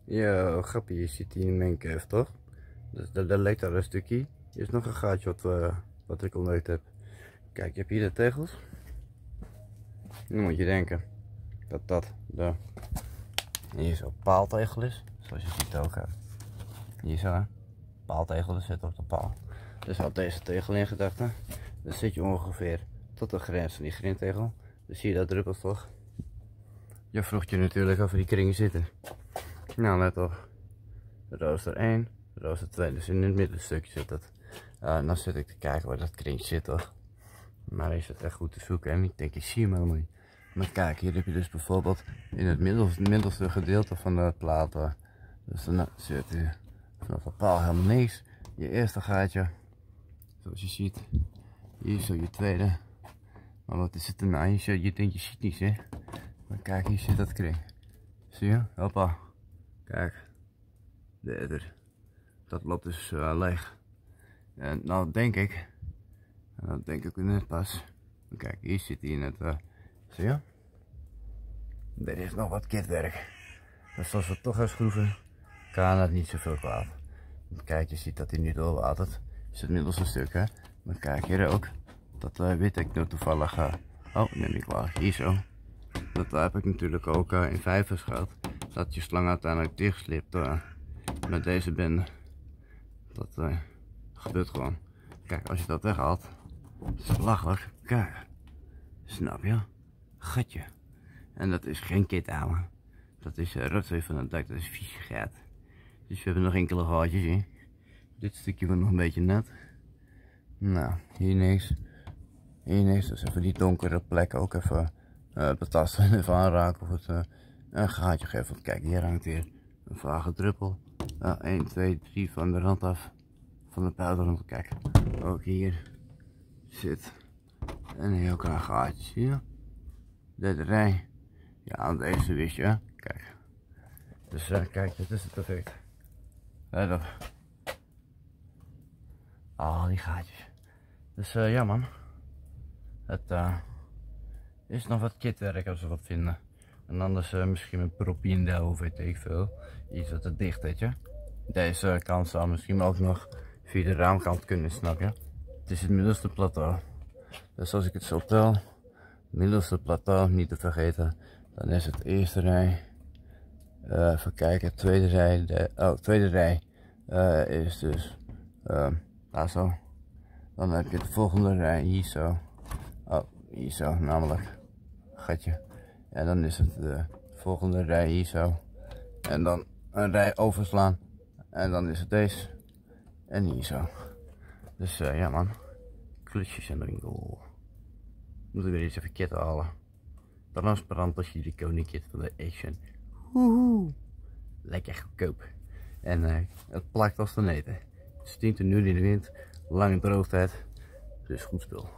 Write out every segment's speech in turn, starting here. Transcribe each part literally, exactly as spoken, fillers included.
Ja, grappie, je ziet die in mijn cave toch? Dus daar, daar leek daar een stukje. Hier is nog een gaatje wat, uh, wat ik ontdekt heb. Kijk, je hebt hier de tegels. Dan moet je denken dat dat de hier zo paaltegel is. Zoals je ziet ook. Hè. Hier zo, hè. Paaltegel, dat zit op de paal. Dus had deze tegel in gedachten. Dan zit je ongeveer tot de grens van die grindtegel. Dus zie je dat druppelt toch? Je vroeg je natuurlijk over die kringen zitten. Nou, let op. Rooster één, rooster twee. Dus in het middenstukje zit dat. Uh, dan zit ik te kijken waar dat kring zit toch. Maar is het echt goed te zoeken en ik denk ik zie hem helemaal niet. Maar kijk, hier heb je dus bijvoorbeeld in het middelste, middelste gedeelte van de plaat. Uh, dus dan zit hier vanaf de paal helemaal niks. Je eerste gaatje, zoals je ziet. Hier zo je tweede. Maar wat is het er nou? Je, je denkt je ziet niets hè. Maar kijk, hier zit dat kring. Zie je? Hoppa. Kijk. Derde. Dat loopt dus uh, leeg. En nou denk ik. En dat denk ik net pas. Kijk, hier zit hij in het. Uh, zie je? Er is nog wat kitwerk. Dus als we toch gaan schroeven, kan het niet zoveel kwaad. Kijk, je ziet dat hij nu doorwatert. Is het middelste stuk hè. Maar kijk hier ook. Dat uh, weet ik nou toevallig. Uh, oh, neem ik wel. Hier zo. Dat uh, heb ik natuurlijk ook uh, in vijvers gehad. Dat je slang uiteindelijk dichtslipt uh, met deze bende. Dat uh, gebeurt gewoon. Kijk, als je dat weghaalt, is het belachelijk. Kijk, snap je? Gatje. En dat is geen kit ouwe. Dat is uh, rotzooi van het dak, dat is vies gaat. Dus we hebben nog enkele gaatjes in. Dit stukje wordt nog een beetje net. Nou, hier niks. Hier niks, dus even die donkere plek ook even uh, betasten en even aanraken of het uh, een gaatje geeft. Want kijk, hier hangt weer een vage druppel. Uh, één, twee, drie van de rand af. Van de buitenrand. Kijk, ook hier zit een heel klein gaatje. Zie je? Derde rij. Ja, deze wist je. Kijk. Dus uh, kijk, dit is het effect. Let op. Al die gaatjes. Dus uh, ja man. Het uh, is nog wat kitwerk als we wat vinden. En anders uh, misschien een propje in de of weet ik veel. Iets wat het dicht weet je. Deze kant zou misschien ook nog via de raamkant kunnen, snap je. Het is het middelste plateau. Dus als ik het zo tel. Middelste plateau, niet te vergeten. Dan is het eerste rij. Uh, even kijken, tweede rij. De, oh, tweede rij uh, is dus uh, daar zo. Dan heb je de volgende rij hier zo. Oh, hier zo, namelijk gatje. En dan is het de volgende rij hier zo. En dan een rij overslaan. En dan is het deze. En hier zo. Dus uh, ja man. Klusjes en rinkel. Moet ik weer eens even kit halen. Transparant als je de koning kit van de Action. Woehoe. Lekker goedkoop. En uh, het plakt als te neten. Het stient er nu in de wind. Lange droogtijd. Dus goed spul.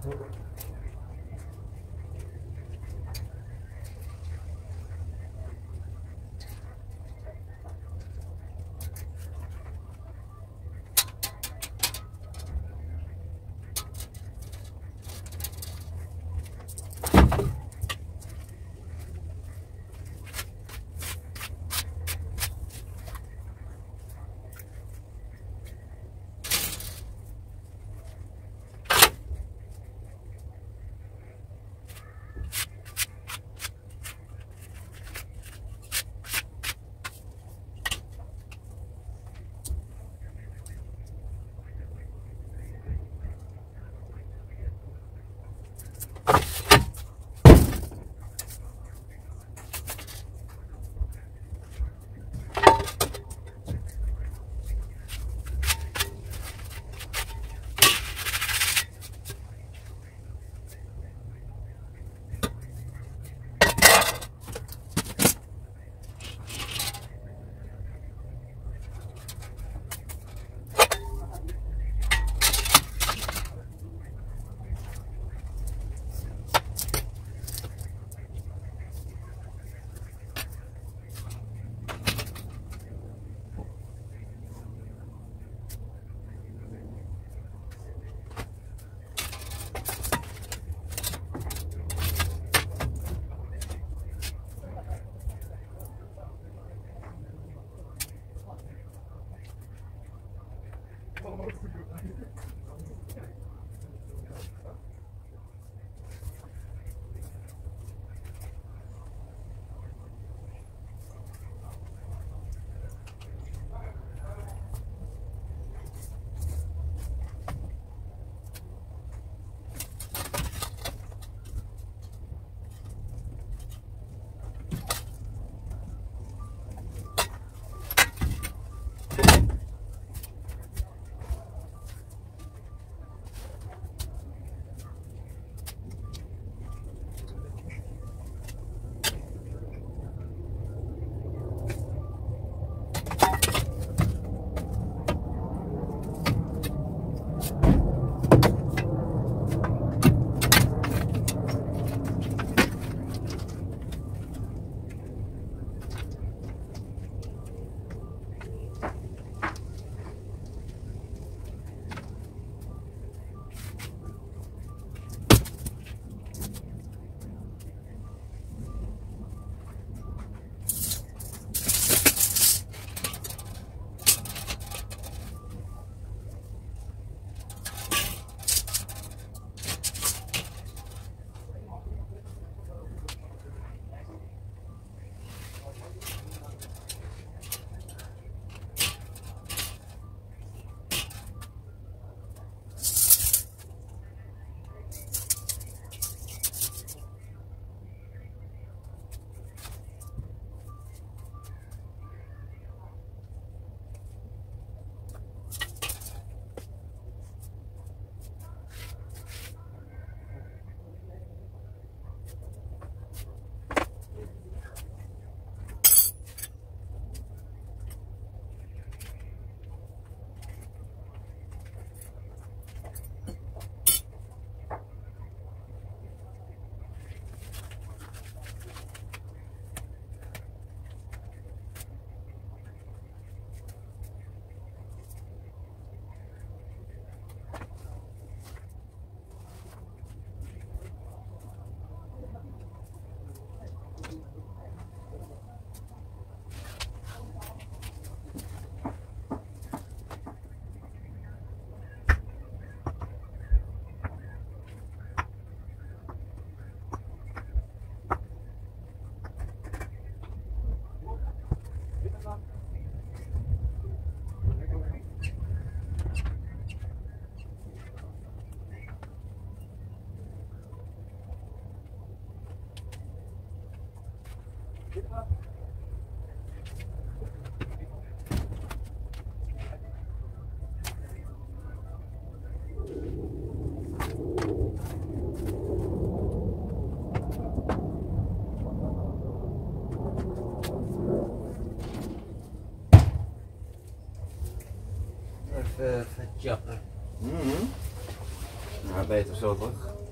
Even verjappen. Mm-hmm. Nou, beter zo toch?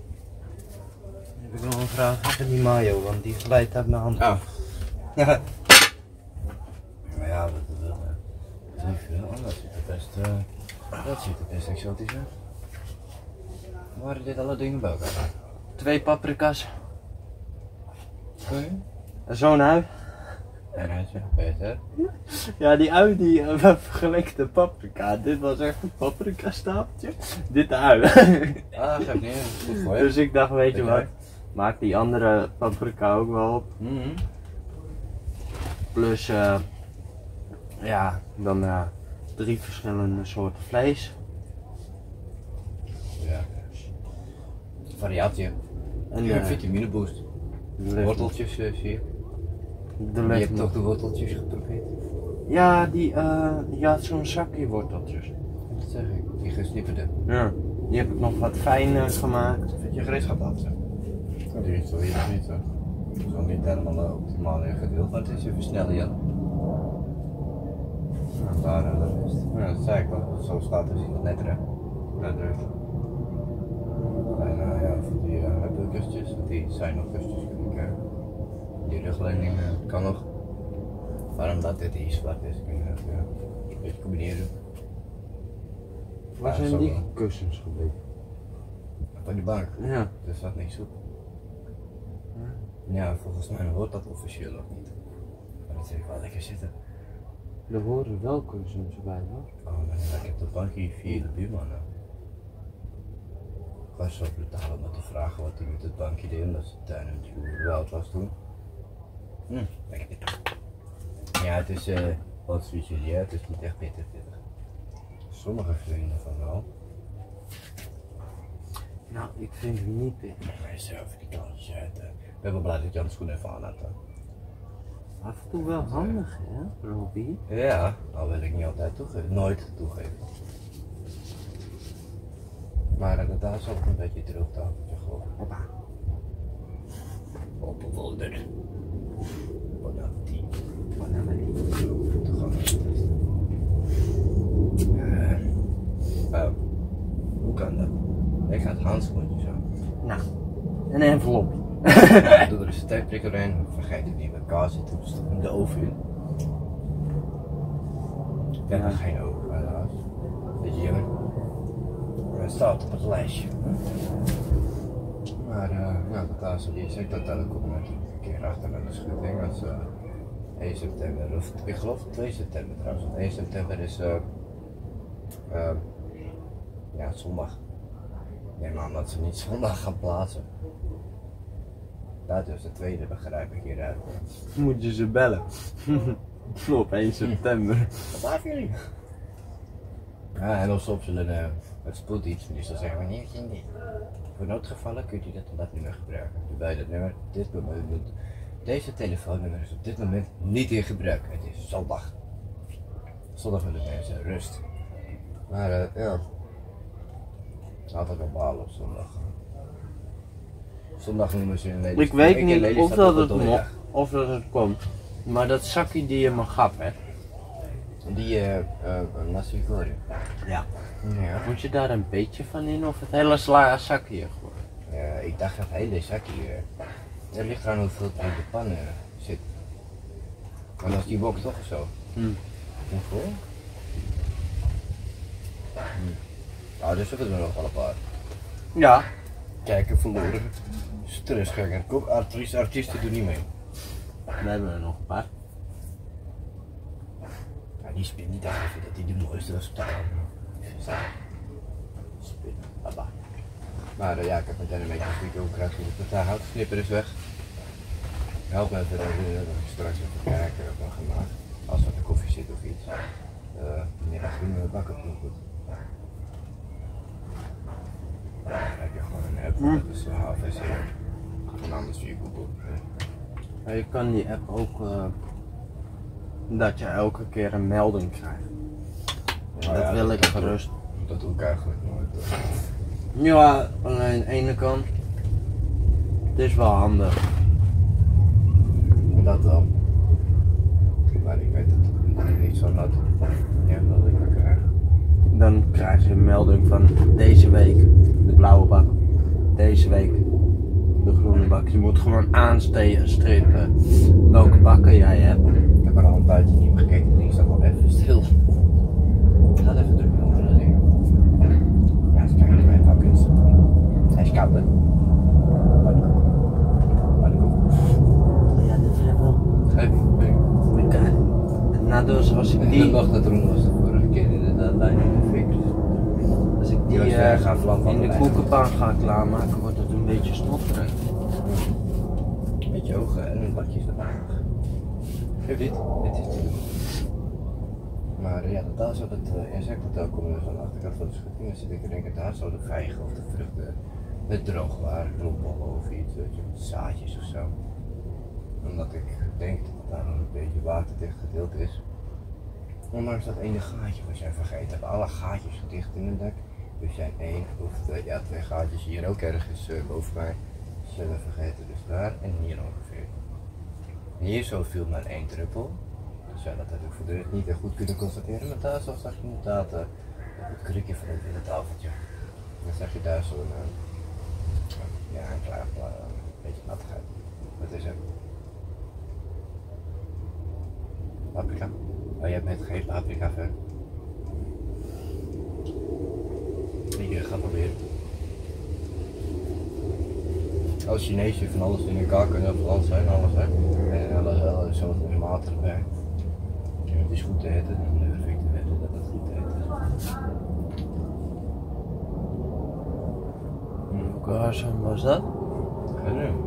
Ik wil een vraag over die mayo, want die glijdt uit mijn hand. Oh. Ja. Maar ja, wat dat wil. Dat is veel. Dat ziet er best, uh, dat ziet er best exotisch uit. Waren dit alle dingen bij elkaar? Twee paprika's. Sorry? Zo'n ui. En hij is nog beter. Ja, die ui die uh, we vergeleken de paprika. Dit was echt een paprika stapeltje. Dit de ui. Ah, geef niet. Dat is goed voor je. Dus ik dacht, weet je Oké. wat, maak die andere paprika ook wel op. Mm-hmm. Plus, uh, ja, dan uh, drie verschillende soorten vlees. Ja. Variatie. En Ja, uh, vitamine boost. de Worteltjes uh, zie je. de Je ligt hebt nog- toch de worteltjes geprobeerd? Ja, die, uh, die had zo'n zakje worteltjes. Dat zeg ik. Die gesnipperde. Ja. Die heb ik nog wat fijner gemaakt. Vind je gereedschap aan zo? Die is zo hier niet zo. Zo niet helemaal uh, optimaal ingedeeld, maar het is even sneller, ja. Nou, daar uh, dat is het. Ja, dat zei ik wel. Zo staat het wat netter, hè. Netter. En uh, ja, voor die uh, bukkustjes, want die zijn nog kustjes kunnen krijgen. Die rugleuning uh, kan nog. Waarom dat dit hier zwart is, kun je dat ja, een beetje combineren. Waar Ja, zijn zo die wel. kussens gebleven? Van die bank. Ja. Er staat niks op. Ja, volgens mij hoort dat officieel ook niet. Maar dat vind ik wel lekker zitten. Er horen wel kussens bij, hoor. Oh, maar ik heb de bank hier via de buurman. nou. Ik was zo brutaal om te vragen wat hij met het bankje deed, omdat zijn tuin natuurlijk wel oud was toen. Hm, lekker pittig. Ja, het is eh wat zoiets jullie, hè? Het is niet echt pittig pittig. Sommige vrienden van wel. Nou, ik vind hem niet pittig. Maar zelf die klantjes uit. eh. Ik ben wel blij dat je aan de schoen even aan had. hè. Af en toe wel handig, hè, Robbie? Ja, al wil ik niet altijd toegeven, nooit toegeven. Maar inderdaad zal ik een beetje droog tafeltje gooien. Hoppa. Op een wonder. Bon appetit. Bananenlie. Te gaan testen. Uh, uh, hoe kan dat? Ik ga het handschoentjes aan. Nou, een envelop. Ik doe er een steekprikker in, vergeet het niet met kaas zitten, dus in de oven in. Ik heb Ja. er geen oven helaas. Beetje jammer. Maar het staat op het lijstje. Maar uh, ja, de taas die is, ik dat dan komt natuurlijk een keer achter aan de schutting. Dat is uh, één september, of ik geloof twee september trouwens. Want één september is uh, uh, ja, zondag. Nee, maar omdat ze niet zondag gaan plaatsen. Dat is de tweede, begrijp ik hieruit. Moet je ze bellen. Op één september. Wat maken jullie? Ja, en als op zullen uh, het spoeddienstminister dus zeggen, meneer Kindy, voor noodgevallen kunt u dat en dat nummer gebruiken. Bij dat nummer, dit moment, deze telefoonnummer is op dit moment niet in gebruik. Het is zondag. Zondag willen mensen rust. Maar uh, ja, altijd wel balen op zondag. Zondag noemen ze in Nederland. Ik weet in niet Lelystad of dat ook het wel mo- donderdag. of dat het komt. Maar dat zakje die je me gaf, hè. Die eh uh, uh, nasi goreng. Ja. Ja. Moet je daar een beetje van in of het hele sla zakje gewoon? Ja, ik dacht dat hele zakje. Uh, er ligt eraan hoeveel er in de pan uh, zit. Maar dat is die box toch of zo? Hm. Hoeveel? Hm. Nou, dus hebben we er nog wel een paar. Ja. Kijken verloren. Stressganger. Kom, artiesten, artiesten doen niet mee. We hebben er nog een paar. Ja, die spin niet echt even dat hij de mooiste was op de avond. Spin, baba. Maar uh, ja, ik heb meteen een beetje gekeken hoe ik eruit zie. De houtknipper is weg. Help me even uh, dat ik straks even kijken op mijn gemaakt. Als er de koffie zit of iets. Uh, nee, dat doen we bakken nog goed. Ja, dan heb je gewoon een app, Mm. dat is wel H V C. En anders via Google. Ja, je kan die app ook uh, dat je elke keer een melding krijgt. Ja, dat ja, wil dat- ik dat- gerust. Dat doe ik eigenlijk nooit. Ja, alleen aan de ene kant. Het is wel handig. Dat wel. Maar ik weet het ik niet zo nat. Ja, dat ik wel krijg. Dan krijg je een melding van deze week de blauwe bak. Deze week de groene bak. bak. Je moet gewoon aanstrepen welke bakken jij hebt. Ik heb er al een tijdje niet meer gekeken, die staat al even stil. Gaat even druk met andere dingen. Ja, eens kijken naar mijn bak is. Hij is koud, hè? Pannenkoek. Pannenkoek. Ja, dit is wel. Geef me. Kijk, het nadeel is als ik Die die, wacht dat erom was de vorige keer inderdaad bijna de fik. als ik die Die was uh, uh, gaan vlam van in de lijn. koekenpan ga klaarmaken, wordt het een beetje snotterig. Met je ogen en een bakje is erbij. Geef dit, dit is te doen. Maar uh, ja, daar zou het uh, insectenhotel komen, dus aan de achterkant van de schutting. Dan zit ik te denken, daar zou de vijgen of de vruchten met droog waren, bloembollen of iets, weet je, zaadjes of zo. Omdat ik denk dat het daar nog een beetje waterdicht gedeelte is. Ondanks dat ene gaatje we zijn vergeten, hebben alle gaatjes dicht in het dak. Er zijn één of twee, ja, twee gaatjes hier ook ergens uh, boven mij. Zijn we vergeten, dus daar en hier ongeveer. Hier zo viel maar één druppel. Dus ja, dat heb ik voor de rest niet echt goed kunnen constateren. Maar daar zo zag je inderdaad uh, het krukje van het witte tafeltje. Dan zag je daar zo'n uh, ja, een klein uh, beetje nattigheid. Wat is het? Paprika. Oh, jij bent geen paprika fan. Ik uh, ga proberen. Als Chinees je van alles in elkaar kunnen verland zijn, alles hè. En alles wel zo matig erbij. Ja, het is goed te eten, dan durf ik te weten dat het goed te eten is. Welke harsam was dat? Geen idee.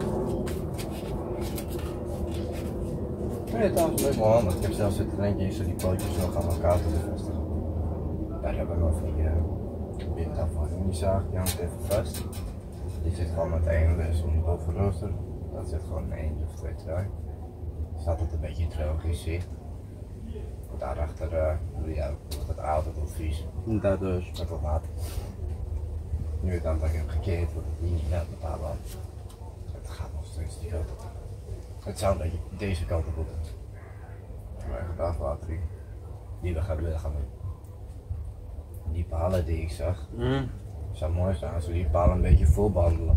Nee, het is leuk wel handig. Ik heb zelfs zitten denken, je zou die pootjes nog aan elkaar te bevestigen. Ja, die hebben we wel van die uh, windafval. Die zaag, die hangt even vast. Die zit gewoon met één les om boven rooster. Dat zit gewoon in één of twee trui. Staat het een beetje droog in zicht. Daarachter uh, ja, wordt het altijd wat vies. Dat dus. Met wat water. Nu het aantal heb gekeerd, wordt het niet meer bepalen. Het gaat nog steeds die kant op. Het zou een beetje deze kant op moeten. Maar gedaan water die we gaan willen gaan doen. Die palen die ik zag. Mm. Het zou mooi zijn als we die palen een beetje vol behandelen.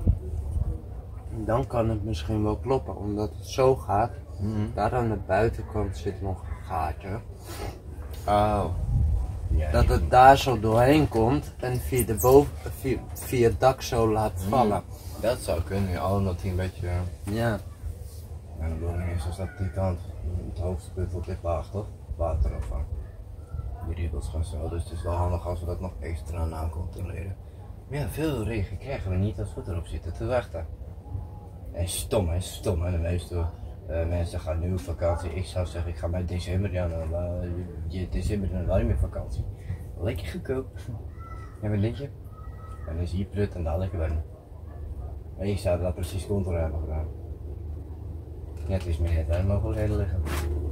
Dan kan het misschien wel kloppen, omdat het zo gaat. Mm-hmm. Daar aan de buitenkant zit nog een gaatje. Oh. Ja, Dat het daar zo doorheen komt en via, de boven, via, via het dak zo laat vallen. Mm, dat zou kunnen, ja, omdat hij een beetje. Ja. En de bedoeling is dus dat die kant, het hoogste punt wordt dit laag toch? Water opvang. Die riebels gaan zo, dus het is wel handig als we dat nog extra na controleren. Maar ja, veel regen krijgen we niet als we erop zitten te wachten. En stom hè, stom hè, de meeste uh, mensen gaan nu op vakantie. Ik zou zeggen, ik ga bij december, ja, dan, uh, je, december dan wel niet meer vakantie. Lekker goedkoop. En wat denk je? En dan is hier prut en daar lekker warm. En ik zou dat precies controle hebben gedaan. Ja, het is meer net waar mogelijkheden liggen.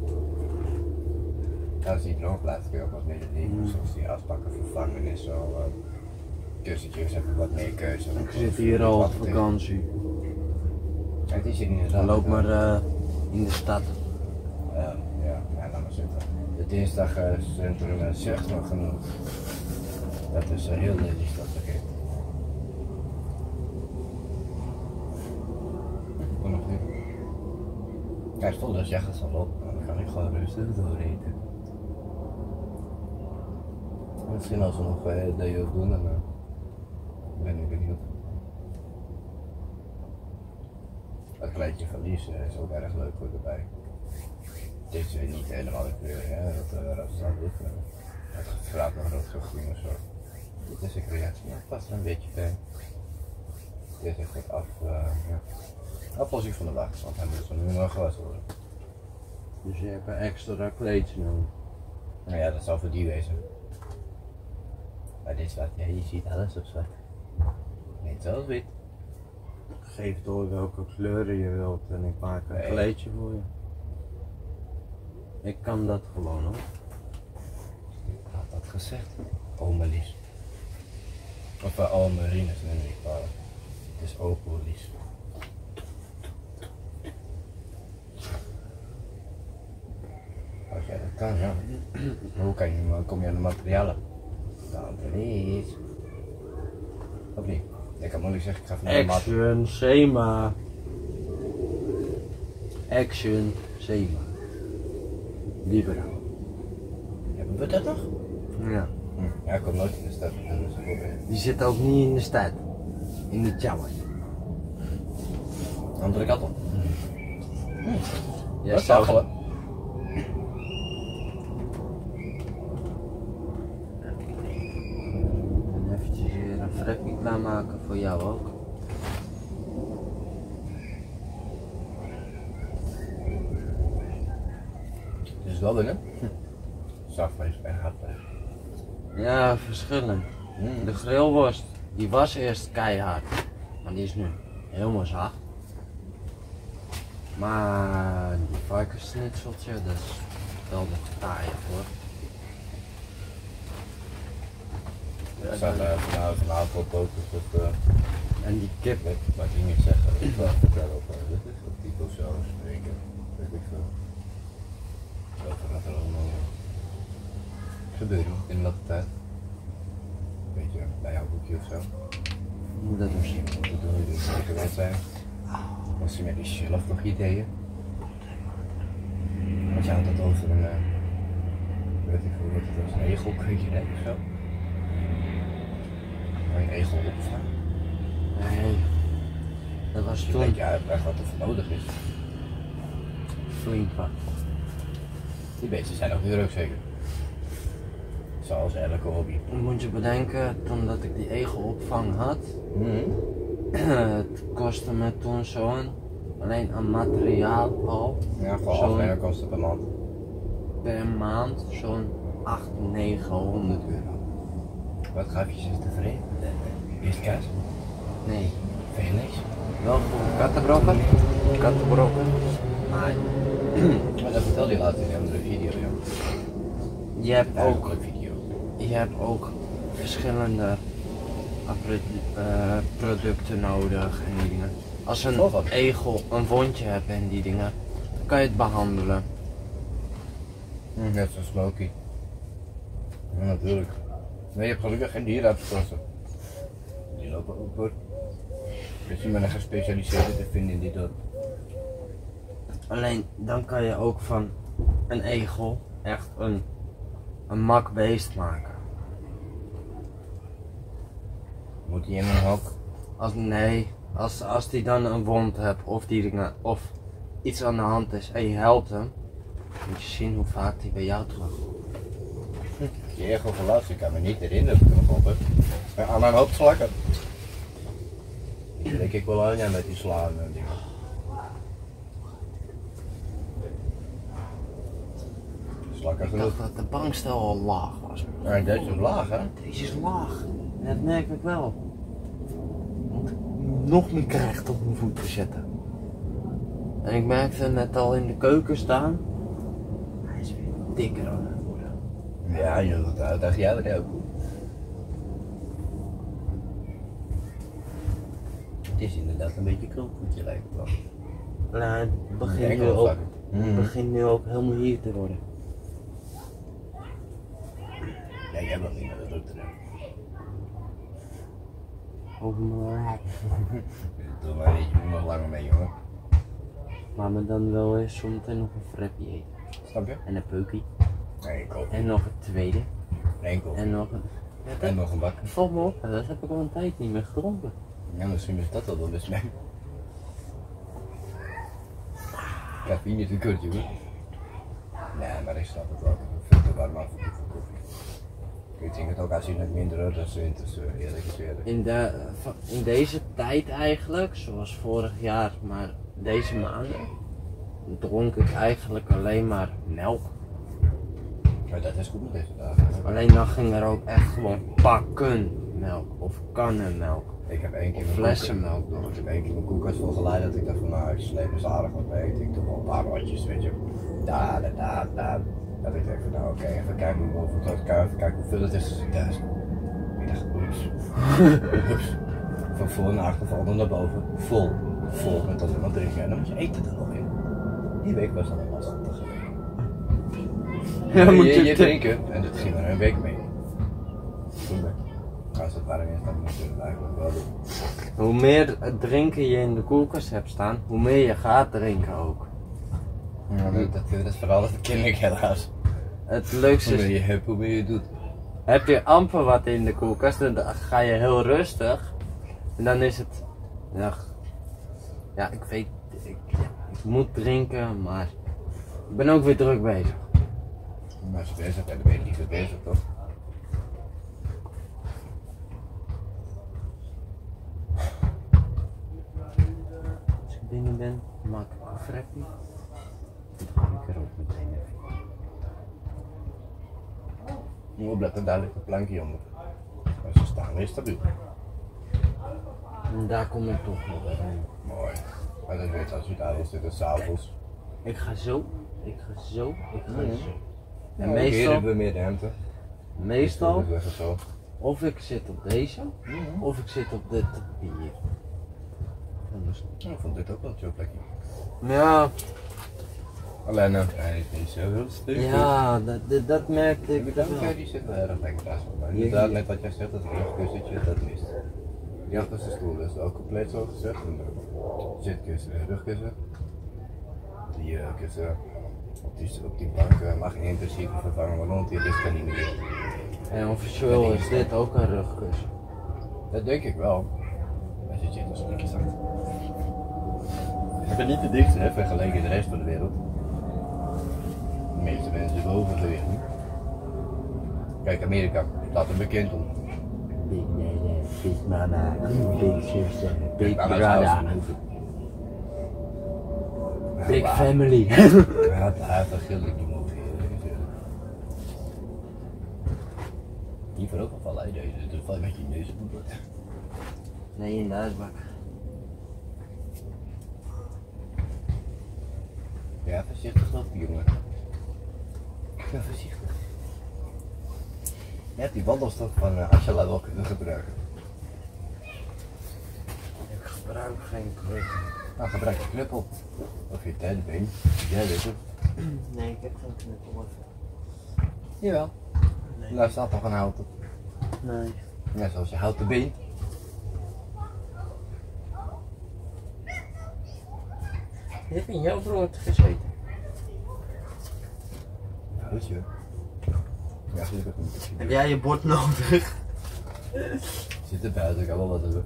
Ja, als die droog blijft kun je ook wat meer dingen, zoals die asbakken vervangen en zo. Uh, kussentjes hebben wat meer keuze. Ik zit hier al op vakantie. Ja, het is hier inderdaad. Dan loop maar uh, in de stad. Uh, ja, ja, laat maar zitten. De dinsdagcentrum uh, zegt nog genoeg. Dat is uh, heel net die stad verkeerd. Kom nog niet. Hij is vol, dus jij gaat zo op. Dan kan ik gewoon rustig dooreten. Misschien als we nog uh, de jeugd doen, dan uh, ben ik benieuwd. Het kleedje van Lies uh, is ook erg leuk voor erbij. Het is uh, niet helemaal de kleur, hè, dat uh, dat staat goed. Uh, het vraagt nog rood groen of zo. Het is een creatie, maar het past er een beetje bij. Dit is echt af, uh, ja. Aflossing van de wacht, want hij moet zo nu nog gewassen worden. Dus je hebt een extra kleedje nodig. Nou ja, dat zal voor die wezen. Maar dit is zwart, ja, je ziet alles op zwart. Niet zoals wit. Geef door welke kleuren je wilt en ik maak een Nee. kleedje voor je. Ik kan dat gewoon hoor. Had dat gezegd? Oma Lies. Of uh, Oma Rinus, neem ik wel. Het is Opo Lies. Als jij dat kan, ja. Maar hoe kan je, kom je aan de materialen? Dan is. Of niet? Ik kan moeilijk zeggen, ik ga van de maat. Action, Sema. Action, Sema. Libero. Hebben we dat nog? Ja. Hm. Ja, ik kom nooit in de stad. Dus ik probeer. Die zit ook niet in de stad. In de challenge. Andere kant op. Jij Jij zou zou En eventjes weer een frapje klaarmaken voor jou ook. Het is wel binnen. Hm. Zagvlees en hardvlees. Ja, verschillend. Mm. De grillworst, die was eerst keihard. Maar die is nu helemaal zacht. Maar die varkenssnitseltje, dat is wel de taaie hoor. Ik sta daar vanavond vanavond op ook, dus dat uh, En die kip, weet wat ik niet zeggen. Ik ga vertellen op, uh, dit is op typo zo spreken. Weet ik veel. Wat gaat er allemaal gebeuren in dat tijd? Weet je, bij jouw boekje of zo. hoe dat doen ze? Wat doe je dus zeker wel zijn? Was je met die zelf nog ideeën? Want je had het over een, uh, weet ik veel wat het was, een egelkweekje of zo? Waar je een egel opvangt? Nee, dat was Je toen weet je uitleg wat er voor nodig is. flink wat. Die beesten zijn ook weer ook zeker. Zoals elke hobby. Dan moet je bedenken, toen dat ik die egelopvang had, Mm. het kostte me toen zo'n, alleen aan materiaal al, Ja, gewoon Zo'n- afnemen kosten per maand. per maand zo'n achthonderd, negenhonderd euro. Wat gaf je ze tevreden? Eerst kaas? Nee, Vind je niks? wel voor kattenbrokken, kattenbrokken, maar Maar dat vertelde je later in een andere video, ja. je hebt ook, Ook een video. je hebt ook verschillende appara- eh, producten nodig en die dingen. Als een Of wat? egel een wondje hebt en die dingen, dan kan je het behandelen. Mm, net zoals Smokey. Ja, natuurlijk. Nee, je hebt gelukkig geen dierenartsen. Die lopen ook door. Dus je bent een gespecialiseerde te vinden in dit dorp. Alleen dan kan je ook van een egel echt een, een mak beest maken. Moet die in een hok? Als, nee, als, als die dan een wond hebt of, die dingen, of iets aan de hand is en je helpt hem, moet je zien hoe vaak die bij jou terugkomt. Je egel verlaat, ik kan me niet herinneren dat ik hem op heb. Maar aan een hoop slakken. Die denk ik wel aan, ja, met die slaan en dingen. Slakken Ik genoeg. dacht dat de bankstel al laag was. Maar deze is laag, hè? Deze is laag. En dat merk ik wel. Want ik nog meer krijg op mijn voet te zetten. En ik merkte net al in de keuken staan. Hij is weer dikker aan het worden. Ja, joh, dat dat dacht jij dat ook. Het is inderdaad een beetje krulvoetje lijkt het wel. Nou, het begint nu, Enkel ook, vlakken. het Mhm. begint nu ook helemaal hier te worden. Ja, jij wilt niet naar de dokter. hè? Oh maar. Doe maar niet, je moet nog langer mee, jongen. Laat me dan wel eens zometeen nog een frappie eten. Snap je? En een peukie. Nee, ik ook. En nog een tweede. Enkel. En nog een. Ja, En dat nog een bak. valt me op, dat heb ik al een tijd niet meer gedronken. Ja, misschien is dat wel wel best mee. Cafeïne is een kut, jongen. Nee, maar ik snap het wel. Veel te warm af voor koffie. Ik denk het ook aanzienlijk minder dan winter, eerlijk gezegd. In, de, in deze tijd eigenlijk, zoals vorig jaar, maar deze maanden, dronk ik eigenlijk alleen maar melk. Maar dat is goed met deze dagen. Alleen dan ging er ook echt gewoon pakken melk of kannen melk. Ik heb één keer Of mijn flessenmelk koelkast- door. Ik heb één keer mijn koelkast vol geleid dat ik dacht van nou, het is leven is aardig wat mee. Ik doe wel een paar rondjes, weet je. Daar, daar, daar, daar. Dat ik denk van nou oké, even kijken hoe hoeveel het kan, even kijken hoeveel het is als ik thuis kom. Ik dacht, oeps. Oeps. Van voor naar achter valt dan naar boven. Vol. Vol met als iemand drinken. En dan moet je eten er nog in. Die week was dan een lastige week. Ja, moet je, je je te- drinken en dat ging maar een week mee. Toen, als het warm is, dan moet je het eigenlijk wel doen. Hoe meer drinken je in de koelkast hebt staan, hoe meer je gaat drinken ook. Ja, dat, dat, dat is vooral dat ken ik helaas. Het leukste Hoe meer is, je hebt, hoe meer je doet. heb je amper wat in de koelkast, dan ga je heel rustig. En dan is het, ja, ja ik weet, ik, ik moet drinken, maar ik ben ook weer druk bezig. Maar als je bezig bent, dan ben je niet meer bezig toch? Als ik binnen ben, maak ik een frappie. Dan ga ik er ook meteen even. Je moet opletten, daar ligt een plankje onder. Maar ze staan weer stabiel. En daar kom ik toch nog even in. Mooi. Maar dat weet je als je daar is, zit, s'avonds. Ik ga zo, ik ga zo, ik ga Mhm. zo. En En meestal meestal, hebben we meer ruimte. meestal, Dus dat is zo. of ik zit op deze, Mhm. of ik zit op dit hier. Anders. Ja, ik vond dit ook wel een chill plekje. Ja, Alleen uh, hij is niet zo heel stuk. ja, dat, dat, dat merkte ik Die wel. bedankt, die zit wel erg lekker naast me. Maar inderdaad, net wat jij zegt, dat rugkussentje, dat mist. Die achterste stoel is ook compleet zo gezet. Een zitkussen en rugkussen. Die uh, kussen op die, op die bank uh, mag je in principe vervangen, want die ligt er niet meer. En officieel is dit ook een rugkussen. Dat denk ik wel. Als je zit als een beetje zacht. Ik ben niet de dikste hè, vergeleken met de rest van de wereld. De meeste mensen boven liggen. Kijk, Amerika staat er bekend om. Big dada, big mama, big sister, big Mama's brother, house. big family. Ja, daar verschil ik niet over. Hier voor ook wel vallen, deze, dus val je met je neus op het bord. Nee, in de uitbak. Ja, voorzichtig lopen, jongen. Ja, voorzichtig. Je hebt die wandelstok van uh, Ashala wel kunnen gebruiken. Ik gebruik geen kruk. Nou, gebruik je knuppel. Of je derde been. Jij weet het. Nee, ik heb geen knuppel. Jawel. Nee. Daar staat nog een houten. Nee. Ja, zoals je houten been. Je hebt in jouw brood gezeten. Goed je. Ja, gelukkig niet. Heb jij je bord nodig? Zit er buiten, ik kan wel wat hebben.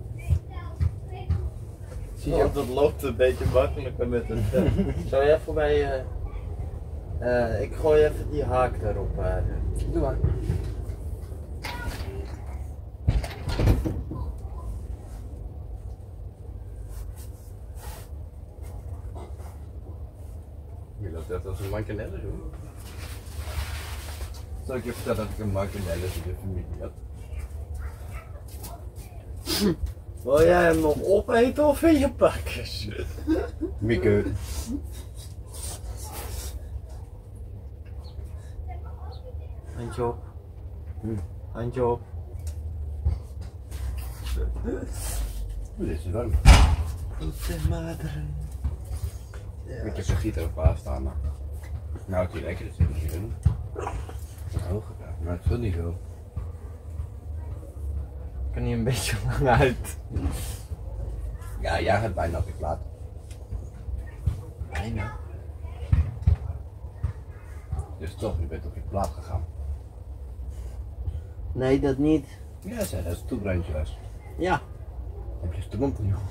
Zie je, dat loopt een beetje makkelijker met het vel. Zou jij voor mij... Uh, uh, ik gooi even die haak erop. Uh. Doe maar. Je loopt net als een mankenelle doen. Zal ik je vertellen dat ik een mankenelle in de familie had? Wil jij hem nog opeten of in je pakjes? Mieke. Handje op. Handje op. Dit is warm. Eten maderen. Ik heb de gieter op klaar staan, maar. Nou, het is lekker, dat zit niet in. Hoog gedaan, maar het is niet veel. Kan hij een beetje lang uit? Ja, jij gaat bijna op je plaat. Bijna. Dus toch, je bent op je plaat gegaan. Nee, dat niet. Ja, zei dat is een toebrandje was. Ja. Heb je strompel, joh.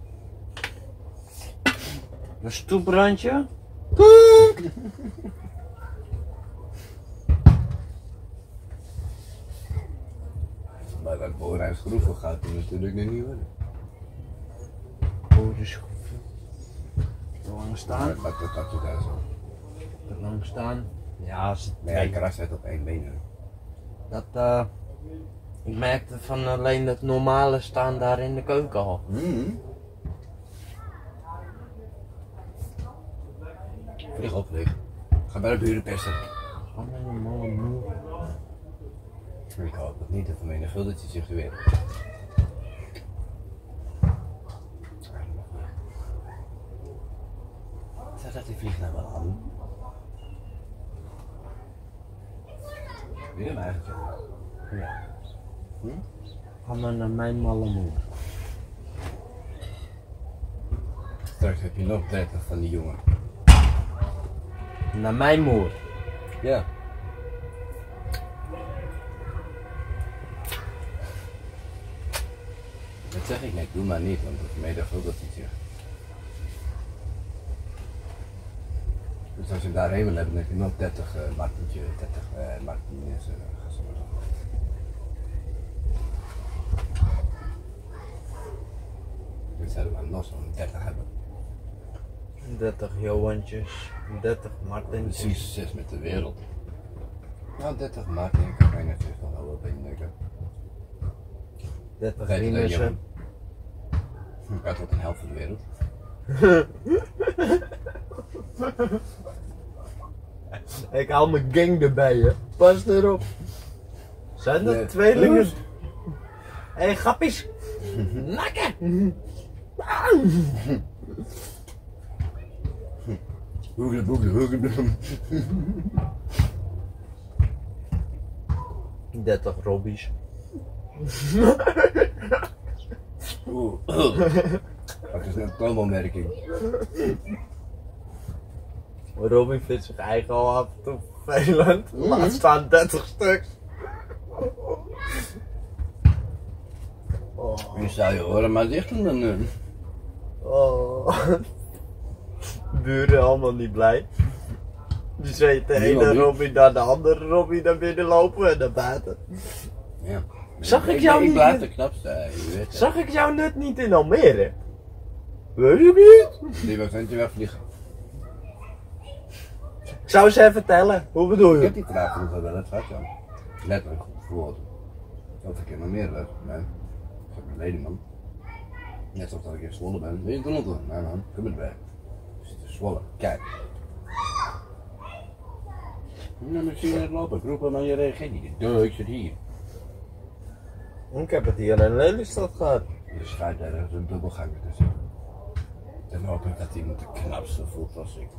Een stoeprandje? Maar dat Borijns Groeven gaat er natuurlijk nog niet worden. Oh, de schroeven. Te lang staan. Maar dat dat dat daar zo. Te lang staan. Ja, als het Maar jij krast het op één been. Hè. Dat, uh, ik merkte van alleen het normale staan daar in de keuken al. Mm. Vlieg op, vlieg. Ga bij de buren pesten. Allemaal moe. Ik hoop het niet, dat vermenigvuldigt hij zich weer. Zeg dat die vliegt nou wel aan. Wil je hem eigenlijk? Ja. Hm? Ga maar naar mijn malle moeder. Straks heb je nog dertig van die jongen. Naar mijn moer. Ja. Dat zeg ik net, doe maar niet, want dat mij dacht ook dat hij zegt. Dus als je daarheen wil hebben, dan heb je nog dertig uh, Martintje, dertig uh, Martines, uh, ga zo maar zo. Dan zouden we nog zo'n dertig hebben. dertig Johantjes, dertig Martintjes. Precies zes met de wereld. Nou, dertig Martin kan bijna zes nog wel op één denken. dertig dertig Rinussen. Ik had tot een helft van de wereld. Ik haal mijn gang erbij, hè. Pas erop. Zijn dat Nee. tweelingen? Hé, hey, grappies. Nakken. Hoogle, hoogle, hoogle. dertig Robbies. Oeh. Dat is een promo-merking. Robin vindt zich eigen al af en toe vervelend. Laat staan dertig stuks. Oh. Je zou je horen maar dicht doen dan. Uh. Oh. Buren allemaal niet blij. Die zien de Niemand ene niet. Robin naar de andere Robin naar binnen lopen en naar buiten. Ja. Zag ik jou ik niet blijf met- de knapste, je weet het. Zag ik jou net niet in Almere? Weet je niet? Die wil ventje wegvliegen. Ik zou eens even vertellen. Hoe bedoel Ik heb je? die vraag vroeger wel eens gehad, ja. Letterlijk gehoord. Dat ik in Almere was. Nee. Ik heb een ledenman. Net zoals dat ik in Zwolle ben. Weet je het nog? Nee man, kom erbij. Ik zit in Zwolle. Kijk. Ja, maar zie je het lopen. Ik roep hem, maar je reageert niet. Duh, ik zit hier. Ik heb het hier in Lelystad gehad. Je schijnt ergens een dubbelganger te zitten. Dan hoop ik dat iemand de knapste voelt als ik.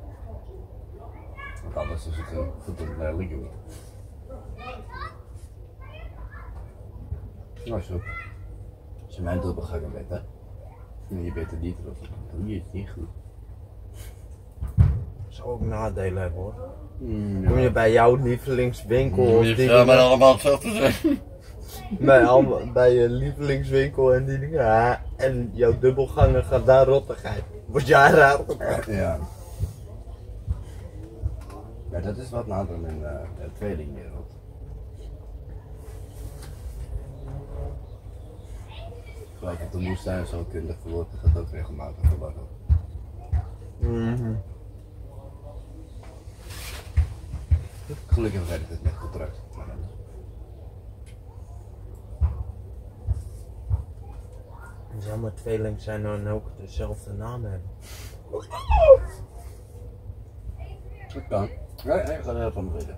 Want anders is het een verdomd lelijk jongen. Nou zo. Als je mijn dubbelganger bent, hè. En je bent er niet trots op, dan doe je het niet goed. Dat zou ook nadelen hebben hoor. Mm, Kom je bij jouw lievelingswinkel of Je die zou maar dingen, allemaal hetzelfde zijn. bij, allemaal- bij je lievelingswinkel en die dingen, ja, en jouw dubbelganger gaat daar rottigheid. Word jij raar? Ja. Ja, dat is wat nader in uh, de tweelingwereld. Gelijk op de moestuin zo kundig verwoord, dat gaat ook regelmatig verwarren. Mhm. Gelukkig werkt het met contract. Maar dan- Het zou maar tweelingen zijn en ook dezelfde naam hebben. Dat kan. Ja, ja, ik ga er heel van beginnen.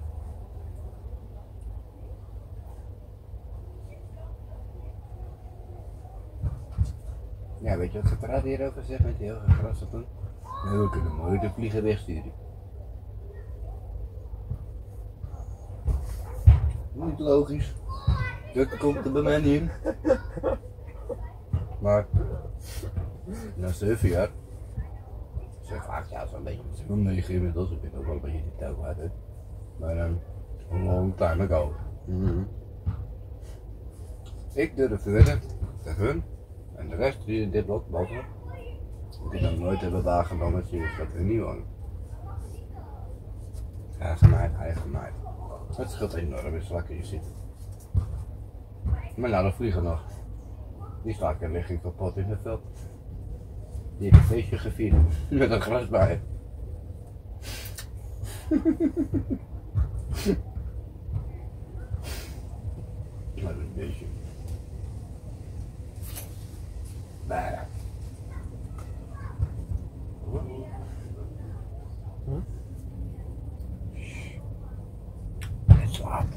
Ja, weet je wat ze praten hierover zegt met die hoge gras op hem? Nee, we kunnen mooi de vliegen wegsturen. Niet logisch. Dat komt er bij mij niet in. Maar, na zeven jaar, zeg vaak ja, zo'n beetje, ik ben negen inmiddels, ik ben ook wel een beetje die touw uit, hè. Maar um, a long time ago. Mm-hmm. Ik durf te wedden, tegen hun, en de rest die in dit blok boven, die nog nooit hebben waargenomen dat je dat er niet wonen. Eigen meid, eigen meid. Het scheelt enorm in zwakker je zit. Maar nou, de vliegen nog. Die slaken liggen kapot in het veld. Die heeft een feestje gevierd met een grasbaai. Wat een beestje. Bijna. Hm? Het slaapt.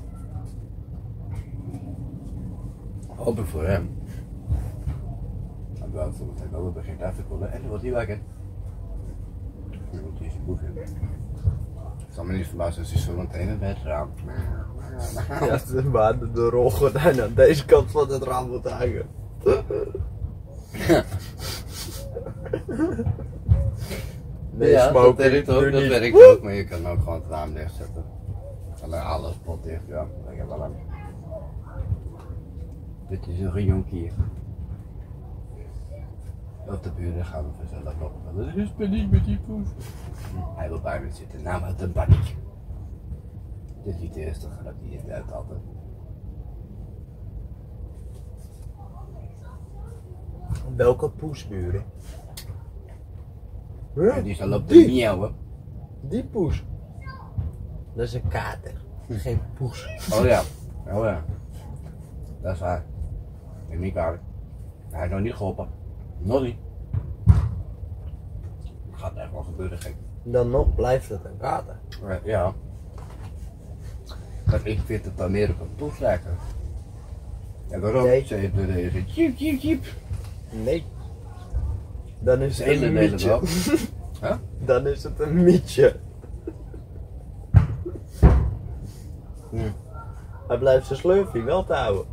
Hopelijk voor hem. Maar wel voor het wel begint af te koelen en dan wordt hij wakker. Dan moet hij zijn boek in. Het zal me niet verbazen als hij zo meteen bij het raam. Ja, ze waren de rolgordijn aan deze kant van het raam moet hangen. Nee, ja, dat smoking, werkt ook, doe dat niet. werkt ook, maar je kan ook gewoon het raam dichtzetten. En dan alles pot dicht, ja. Ik heb wel een... Dit is een jonkie hier. Op de buren gaan we vanzelf op. Er is paniek met die poes. Hij wil bij me zitten, nou wat een paniek. Dit is niet de eerste dat hij het uit altijd. Welke poesburen? Ja, die zal op de Die? miauwen. Die poes. Dat is een kater, geen poes. Oh ja, oh ja. Dat is waar. Ik niet kwalijk. Hij is nog niet geholpen. Nog niet. Het gaat echt wel gebeuren, gek. Dan nog blijft het een kater. Ja. Maar ik vind het dan meer op een poes lijken. En waarom? Nee. Ze heeft er een jeep, jeep, jeep. Nee. Dan is Ze het hele een delen mietje. wel. Huh? Dan is het een mietje. Hm. Hij blijft zijn slurfie wel te houden.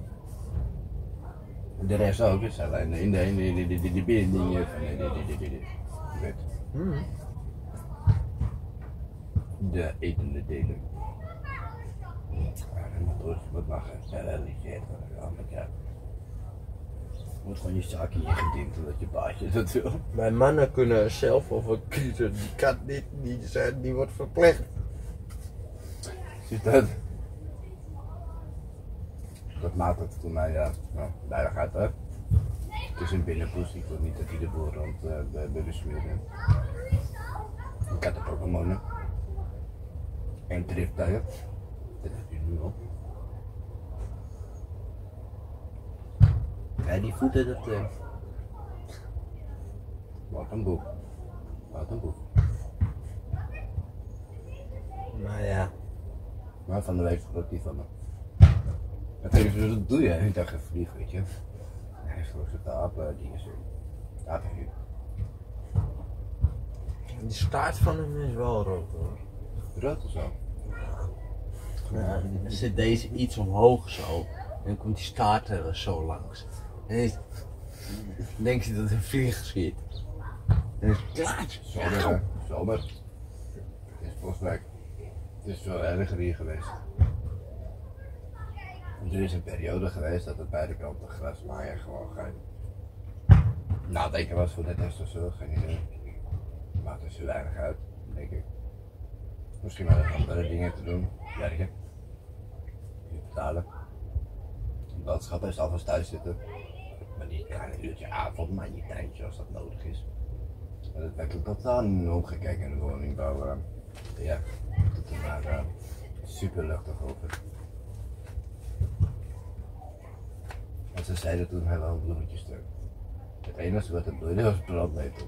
De rest ook, is alleen in de, in de, in de, in de, in de binnendingen van de, de, de, de, de, de, je weet, Hmm. de etende delen. Ja, dat moet rustig wat mag gerealiseerd worden. Ja, maar ja. Je moet gewoon je zaak in je gedimd omdat je baasje dat wil. Mijn mannen kunnen zelf over kiezen. Die kan niet, die, zijn, die wordt verplicht. Ziet dat? Dat maakt het voor mij, ja, nou, veiligheid hè. Het is een binnenpoes, ik wil niet dat hij de boel rond uh, bij besmeren. Ik had er ook een monen. En drifttuigen. Dat heb je nu al. Ja, die voeten, dat... Uh... Wat een boek. Wat een boek. Maar ja. Maar van de week schrok die van me. Dat weet ik, dat doe je. Ik dacht even vlieg, weet je. Hij is gewoon zo'n apen, die is een apenvuur. Die staart van hem is wel rood hoor. Rood of zo? Ja, dan zit deze iets omhoog zo. En dan komt die staart er zo langs. En dan denk je dat het een vlieg schiet. En dan is het klaar. Zomer, hè? Zomer. Het is Boswijk. Het is wel erger hier geweest. Er is een periode geweest dat het beide kanten grasmaaien gewoon geen... Nou, denk ik was voor de test of zo, geen idee. Maakt er zo weinig uit, denk ik. Misschien wel even andere dingen te doen, werken. Je betalen. Boodschappen is alvast thuis zitten. Maar niet een uurtje avond, maar niet tijdje als dat nodig is. Maar dat werkt ook totaal niet omgekeken in de woningbouw. Uh, ja, dat er maar uh, super luchtig over. En ze zeiden toen hij wel een bloemetje stuk. Het enige wat er bloeide was brandnetel.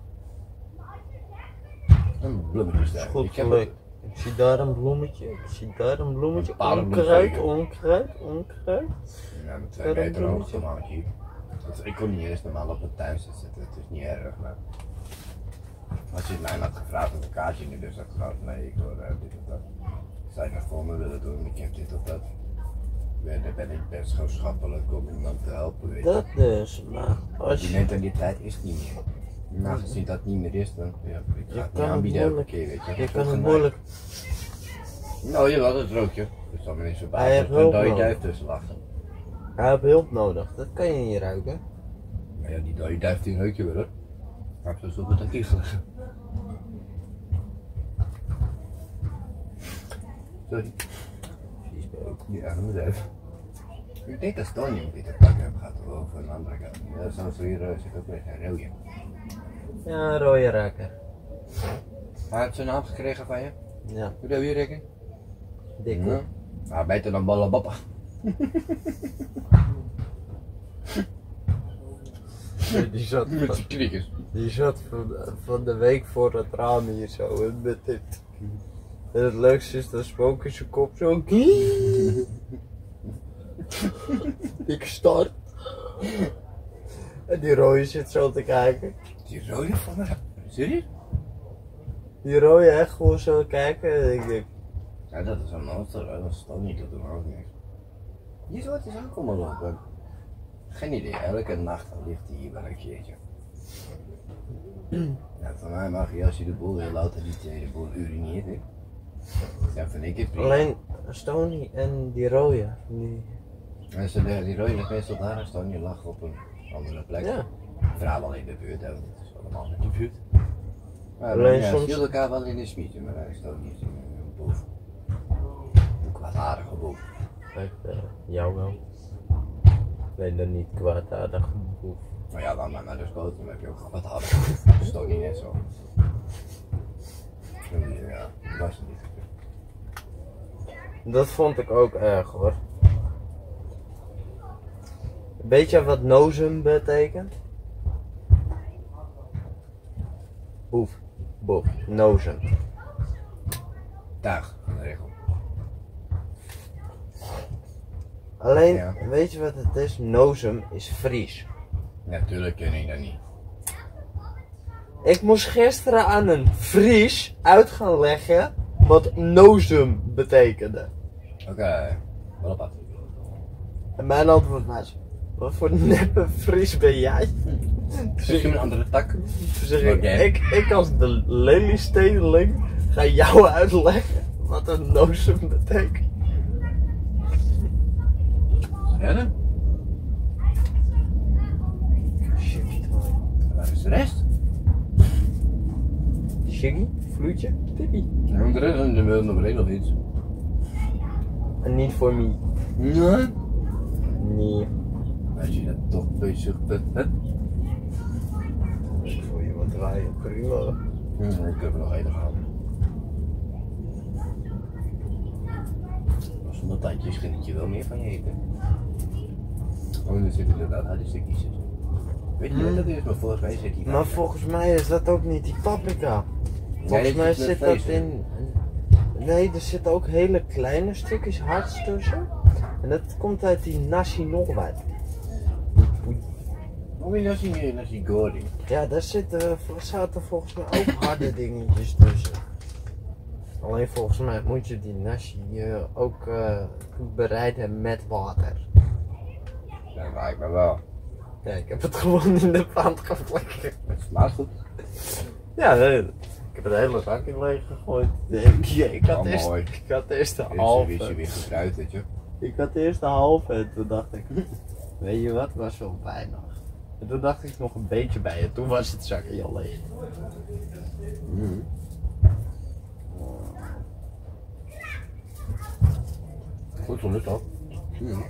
Een bloemetje Dat stuk. is goed Ik heb gelukt. Ik zie daar een bloemetje, ik zie daar een bloemetje. Een paardenbloem Onkruid, zeker. onkruid, onkruid. Ja, met twee Daar een meter hoog bloemetje. tomaatje. Dus ik kon niet eens normaal op mijn tuin zitten, het is niet erg, maar... Als je het mij had gevraagd of een kaartje nu dus had gehad, nee, ik wil uh, dit of dat. Zou je dat voor me willen doen, ik heb dit of dat. Ja, daar ben ik best gewoon schappelijk om iemand te helpen, weet je. Dat dus, maar als Die je... mentaliteit is niet meer. Nou, gezien dat niet meer is, dan ja, ik Je ga het kan niet het aanbieden elke moeilijk- keer, weet je. Je kan het Volgens moeilijk... mij- Nou, jawel, dat is rookje. Dus dan is het Hij heeft basis, dan hulp dode nodig. duif tussen lachen. Hij heeft hulp nodig, dat kan je niet ruiken. Maar ja, die dode duif die rook je wel hoor. Maar ik zo met een kiegelen. Sorry. Ja, dat moet even. Ik denk dat Stoney een beetje te pakken heeft gehad over een andere kant. Ja, zoals hier uh, zit ook weer een rode. Ja, een rode raker. Hij heeft zijn naam gekregen van je? Ja, Hoe wil je rekenen? dikkel. Ja. Ah, beter dan Ballabappa. Die zat, Met zijn kriekers. die zat van, van de week voor het raam hier zo en met dit. En het leukste is dat spook in zijn kop zo. Ik start. En die rode zit zo te kijken. Die rode van me? Serieus? Die rode echt gewoon zo kijken en ik denk, Ja, dat is een monster, hè. Dat is toch niet, dat doen we ook niks. Die soort is ook allemaal lopen. Geen idee, elke nacht ligt hij hier wel een keertje. Ja, van mij mag je als je de boel wil laten niet de hele boel urineert. Hè? Ja, vind ik het prima. Alleen Stony en die rode. Die... En ze, die rode ligt meestal daar en Stony lag op een andere plek. Ja. Vooral wel in de buurt, hè, want het is allemaal in de buurt. Maar Alleen ja, soms- ze hielden elkaar wel in de smietje, maar hij stond niet in een boef. Een kwaadaardige boef. Kijk, uh, jou wel. Nee, dan niet kwaadaardig boef. Maar ja, dan maar naar de schoot, dan heb je ook kwaadaardige boef. Dat is toch niet net zo. Ja, dat was het niet. Dat vond ik ook erg hoor. Weet je wat nozem betekent? Boef. Boef. Nozem. Dag, van de regel. Alleen, Ja. weet je wat het is? Nozem is Fries. Natuurlijk ken ik dat niet. Ik moest gisteren aan een Fries uit gaan leggen wat nozem betekende. Oké, okay. Wel apart. En mijn antwoord was, wat voor neppe Fries ben jij? Zeg je een andere tak? Toen zeg ik, Oké. ik, ik als de Lelystedeling ga jou uitleggen wat een nozem betekent. Redden? Shiggy, Waar is de rest? Shiggy, vloedje, Tippy. Ja, de rest de wil nog nog iets. En niet voor me. Nee. Nee. Als je dat toch bezig bent, hè? Als ik voor je wat draaien, prima. Hm, ik heb er nog even gehad. Zonder tandjes geniet je wel meer van je eten. Oh, er zitten inderdaad harde stukjes in. Weet je wat dat is? Maar volgens mij zit die. Maar volgens mij is dat ook niet die paprika. Volgens dit mij is met zit dat vlees, hè? in... Nee, er zitten ook hele kleine stukjes harts tussen. En dat komt uit die nasi nog wat. Hoe is nasi meer nasi goreng? Ja, daar zitten, zaten volgens mij ook harde dingetjes tussen. Alleen volgens mij moet je die nasi uh, ook uh, bereiden met water. Dat lijkt me wel. Ja, ik heb het gewoon in de pan geflikkerd. Het smaakt goed. Ja, nee, ik heb het hele zakje leeg gegooid. Ik, ik, had Oh, eerst, mooi. ik had eerst de Is je halve. weer, weer gekruid, weet je? Ik had eerst de halve en toen dacht ik, weet je wat, was wel weinig. En toen dacht ik nog een beetje bij en toen was het zakje al leeg. Mm. Goed zo, lukt al. Mm.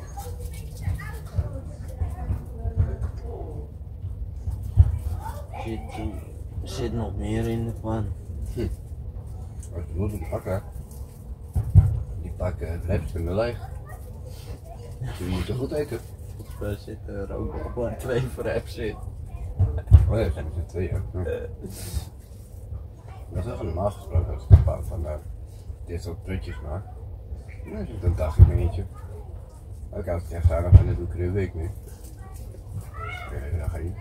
Zit, er zit nog meer in de pan. Hm. Als je moet het pakken, die pakken het reps kunnen leeg. Dus je moet er goed eten. Volgens mij zitten er ook nog maar twee fraps in. Oh ja, er zitten twee, hè? Ja. Dat is wel normaal gesproken als ik een paar van uh, dit soort prutjes maak. Dan is het een dag een eentje. Ook als ik echt ga, dan doe ik er een week mee. Nee, dat ga je niet.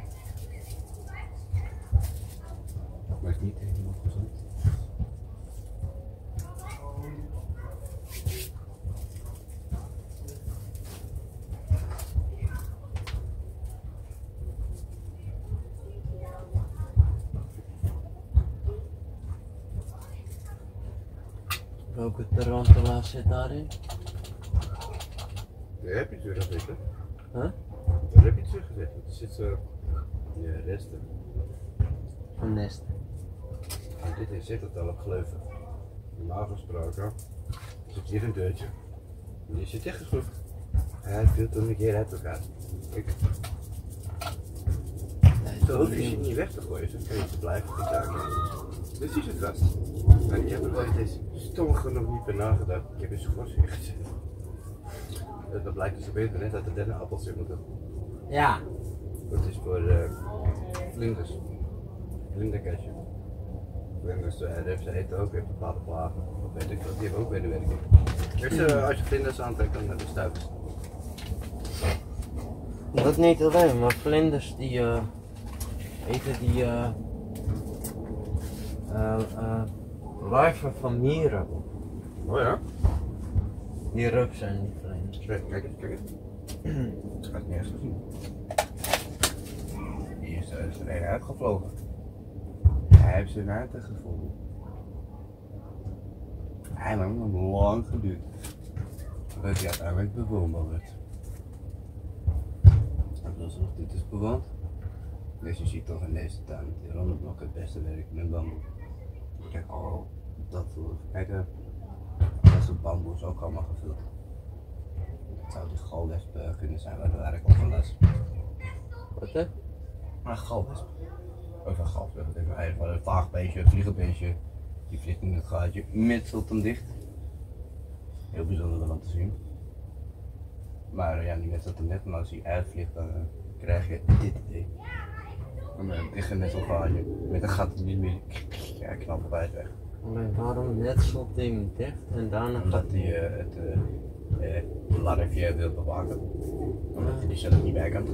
Maar het is niet helemaal gezond. Welke tarantula zit daarin? Daar heb je het weer gezegd, hè? Huh? Daar heb je het weer gezegd. Het zit zo. Ja, resten. Een nest. En dit is zit het al op gleuven. Normaal gesproken zit hier een deurtje. Die zit dichtgeschroefd. Hij viel toen een keer uit elkaar. Kijk. Nee, Zo hoef je shit niet weg te gooien, zo kan je te blijven gebruiken. Dit is het vast. Maar ik heb er ooit eens stom genoeg niet bij nagedacht. Ik heb eens schors in gezet. Dat blijkt dus op internet dat er dennenappels in moeten. Ja. Dat is voor uh, vlinders. Vlinderkastje. Vlinders, uh, ze eten ook weer bepaalde plagen. Of weet ik wat, die hebben ook weer de werking. Dus uh, als je vlinders aantrekt, dan uh, de stuivers. Dat niet alleen, maar vlinders die uh, eten die uh, uh, uh, larven van mieren. Oh ja? Die rup zijn die vlinders. Kijk, kijk eens, kijk eens. Ik had het niet eens gezien. Die is, uh, is er een uitgevlogen. Hij heeft zijn water gevonden. Hij heeft nog lang geduurd. Voordat hij uiteindelijk bewoonbaar werd. En dat is nog dit is bewoond. Dus je ziet toch in deze tuin dat die Rondeblok het beste werkt met bamboe. Kijk, oh, dat kijk, dat soort bamboe is ook allemaal gevuld. Het zou die galwesp uh, kunnen zijn, maar dat had ik ook een les. Wat hè? Maar een galwesp. Of een galwesp, dat is eigenlijk een vaagbeestje, een vliegenbeestje. Die vliegt in het gaatje, metselt hem dicht. Heel bijzonder om te zien. Maar ja, die metselt hem net, maar als hij uitvliegt dan uh, krijg je dit idee. Een dicht gemetselt gaatje, met een gat in het midden. Ja, knap erbij weg. Maar waarom metselt hij hem dicht en daarna Omdat gaat hij uh, het uh, uh, larfje wil bewaken. Omdat hij er zelf niet bij kan.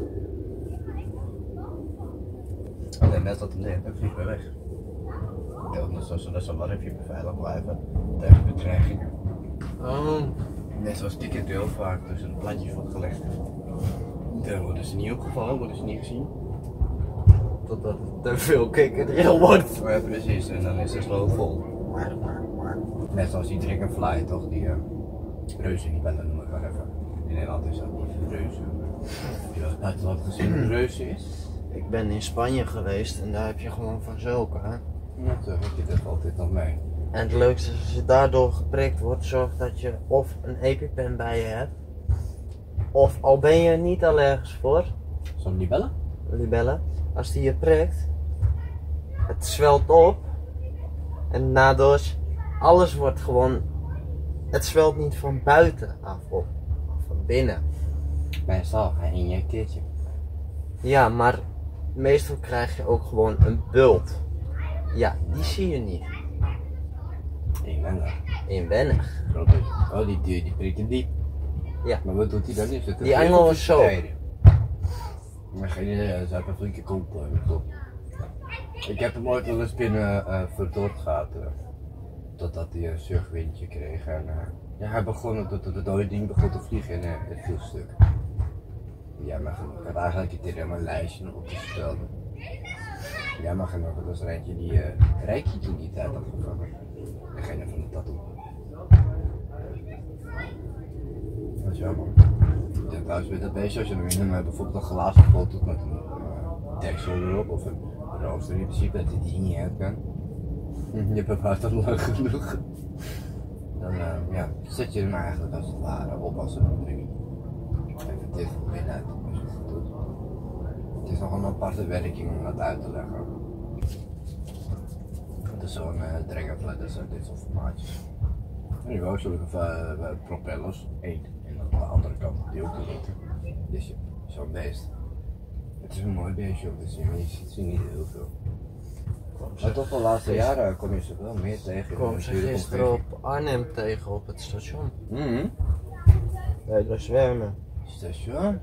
Alleen net dat hem dicht en vliegt weer weg. Ja, zodat zijn larfje beveiligd blijven tegen bedreigingen. Oh. Net zoals kikkerdeel vaak tussen de platjes wordt gelegd. Dan worden ze niet opgevallen, worden ze niet gezien. Totdat het te veel kikkerdeel wordt. Ja, precies, en dan is de sloot vol. Net zoals die dragonfly toch, die uh, reuzen, die bellen noem ik maar even. In Nederland is dat niet reuzen. Heb je wel eens buitenland gezien wat een reuzen is? Ik ben in Spanje geweest en daar heb je gewoon van zulke. Hè? Ja, zo heb je dat altijd nog mee. En het leukste is als je daardoor geprikt wordt, zorg dat je of een EpiPen bij je hebt. Of al ben je er niet allergisch voor, Zo'n libellen? libellen, als die je prikt, het zwelt op en daardoor alles wordt gewoon, het zwelt niet van buiten af op, maar van binnen. Meestal, een injecteertje. Ja, maar meestal krijg je ook gewoon een bult. Ja, die zie je niet. Inwendig. Inwendig. Oh, die, die, die prikt hem diep. Ja. Maar wat doet hij dan niet? Die engel is zo. Maar geen idee, ze hebben een flinke kont. Ik heb hem ooit wel eens binnen uh, verdord gehad. Uh, totdat hij een surfwindje kreeg. En, uh, ja, hij begon, het, het, het dode ding begon te vliegen en uh, het viel stuk. Ja, maar genoeg. Ik heb eigenlijk een keer mijn lijstje op te stellen. Ja, maar genoeg. Dat was er eentje die uh, Rijkje toen die tijd had gevangen. Degene van de tattoo. Dat is jammer. Ja, trouwens met dat beestje, als je er in een, bijvoorbeeld een glazen pot doet met een uh, deksel erop of een rooster in principe, dat hij die niet uit kan. Je bewaart dat lang genoeg. Dan uh, ja, zet je hem eigenlijk als het ware op als een mummie. Even dit van binnenuit als je het goed doet. Het is nog een aparte werking om dat uit te leggen. Het is zo'n uh, dragonfly, dat zijn dit soort formaatjes. En nu ook zulke uh, propellers, één. En aan de andere kant die ook niet. Dus ja, zo'n beest. Het is een mooi beestje om te zien, maar je ziet ze niet heel veel. Maar toch de laatste jaren kom je ze wel meer tegen. Ik kwam ze gisteren op Arnhem tegen op het station. Mhm. Bij de zwermen. Station?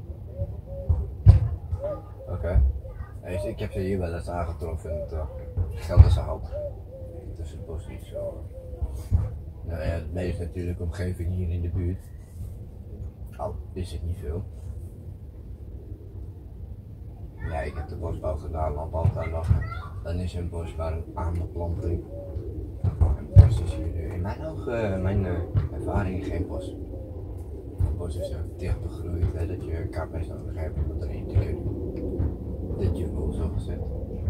Oké. Okay. Ik heb ze hier wel eens aangetroffen in het uh, Gelderse Hout. Tussen het bos niet zo. Nou ja, het meest natuurlijk omgeving hier in de buurt. Al is het niet veel. Ja, ik heb de bosbouw gedaan, landbouwtuin nog. Dan is een bos maar een aanplanting. Een bos is hier in mijn ogen, mijn uh, ervaring geen bos. Een bos is er dicht begroeid, hè, dat je kapers nodig hebt om erin te kunnen. De jungle zo gezet.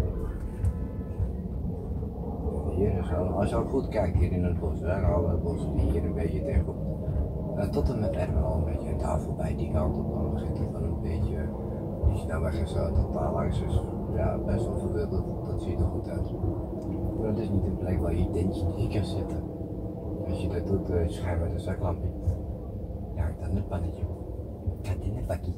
Hier is al, als je al goed kijkt hier in het bos, hè, alle bossen die hier een beetje tegenkomt. Uh, tot en met er wel een beetje een tafel bij die kant op, dan begint het wel een beetje, die snelweg is zo totaal langs, dus ja, best wel verwilderd, dat ziet er goed uit. Maar het is niet een plek waar je je tentje neer kan zetten. Als je dat doet, uh, schijn met een zaklampje. Ja, hangt dan een pannetje. Gaat in een bakkie.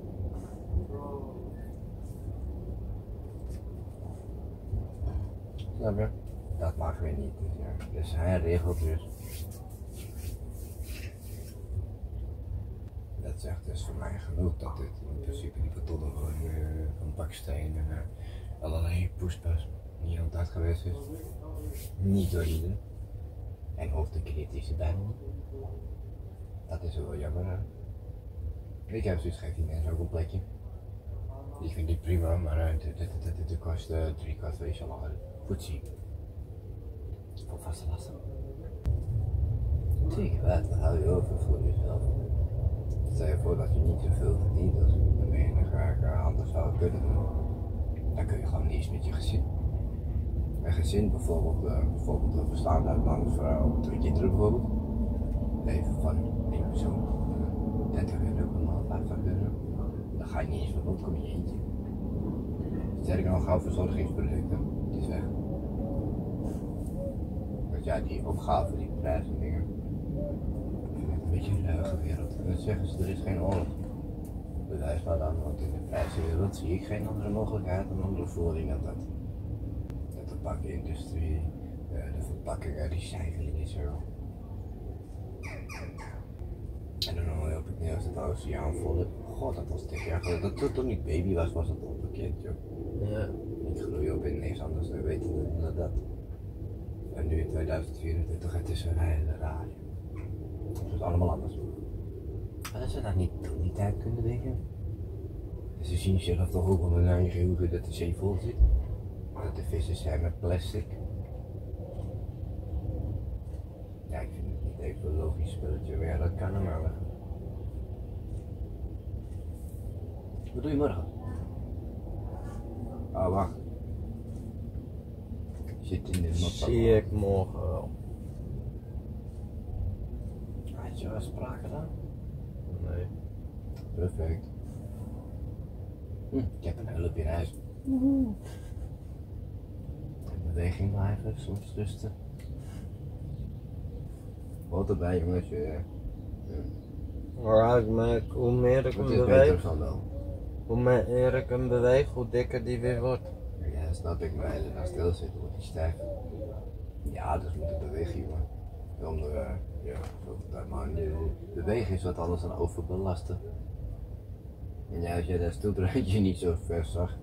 Snap je? Dat mag weer niet. Dus, ja. Dus hij regelt dus. Dat zegt dus voor mij genoeg dat dit in principe die betonnen woningen van bakstenen en uh, allerlei poespas hier altijd geweest is. Niet door iedereen. En of de kritische bij me. Dat is wel jammer. Hè? Ik heb zoiets, geef die mensen ook een plekje. Die vind ik prima, maar uh, dit, dit, dit, dit, dit kost uh, drie kwart wezen langer. Poetsie. Voor vaste lasten. Zeker wel, dat hou je over voor jezelf. Stel je voor dat je niet zoveel verdient, dus dan ben je dan graag uh, anders zou kunnen doen. Dan kun je gewoon niet eens met je gezin. Een gezin bijvoorbeeld, uh, bijvoorbeeld uh, bestaand uit man, vrouw, twee kinderen bijvoorbeeld. Leven van één persoon. dertig euro per maand, vijftig euro. Dan ga je niet eens van rond, kom je eentje. Sterker nog, gauw verzorgingsproducten, het is weg. Want ja, die opgave, die prijs en dingen. Ik vind het een beetje een ruige wereld. En dan zeggen ze, er is geen oorlog. Bewijs maar dan, want in de prijzenwereld zie ik geen andere mogelijkheid dan andere voering dan dat. De tabakindustrie, de verpakkingen, recycling is er. En dan hoop ik niet als het oceaan vol is. God, dat was tien jaar geleden. Dat toen toen ik baby was, was dat al bekend, joh. Ja. Ik groei op in niks anders dan weten dan dat. En nu in tweeduizend vierentwintig, het is een hele raar. Het is allemaal anders. Hadden ze dat niet toen niet uit kunnen denken? Ze zien zelf toch ook wel een eigen hoeken dat de zee vol zit. Dat de vissen zijn met plastic. Ja, ik vind het niet even een logisch spelletje, maar ja, dat kan er maar wel. Wat doe je morgen? Oh, wacht. Zit in de mappa. Zie ik morgen wel. Had je afspraken dan? Nee. Perfect. Hm, ik heb een hulp in huis. Beweging blijven, soms rusten. Wat erbij jongens, je... Ja, ik merk hoe meer ik hem Het is beter beweeg, dan wel. hoe meer ik hem beweeg, hoe dikker die weer wordt. Ja, dat snap ik, maar als je daar stil zit, wordt hij stijf. Ja, dus moet het bewegen, jongen. Zonder, uh, ja, zoveel tijd maar. Bewegen is wat anders dan overbelasten. En ja, als je dat stoelrandje niet zo ver zag.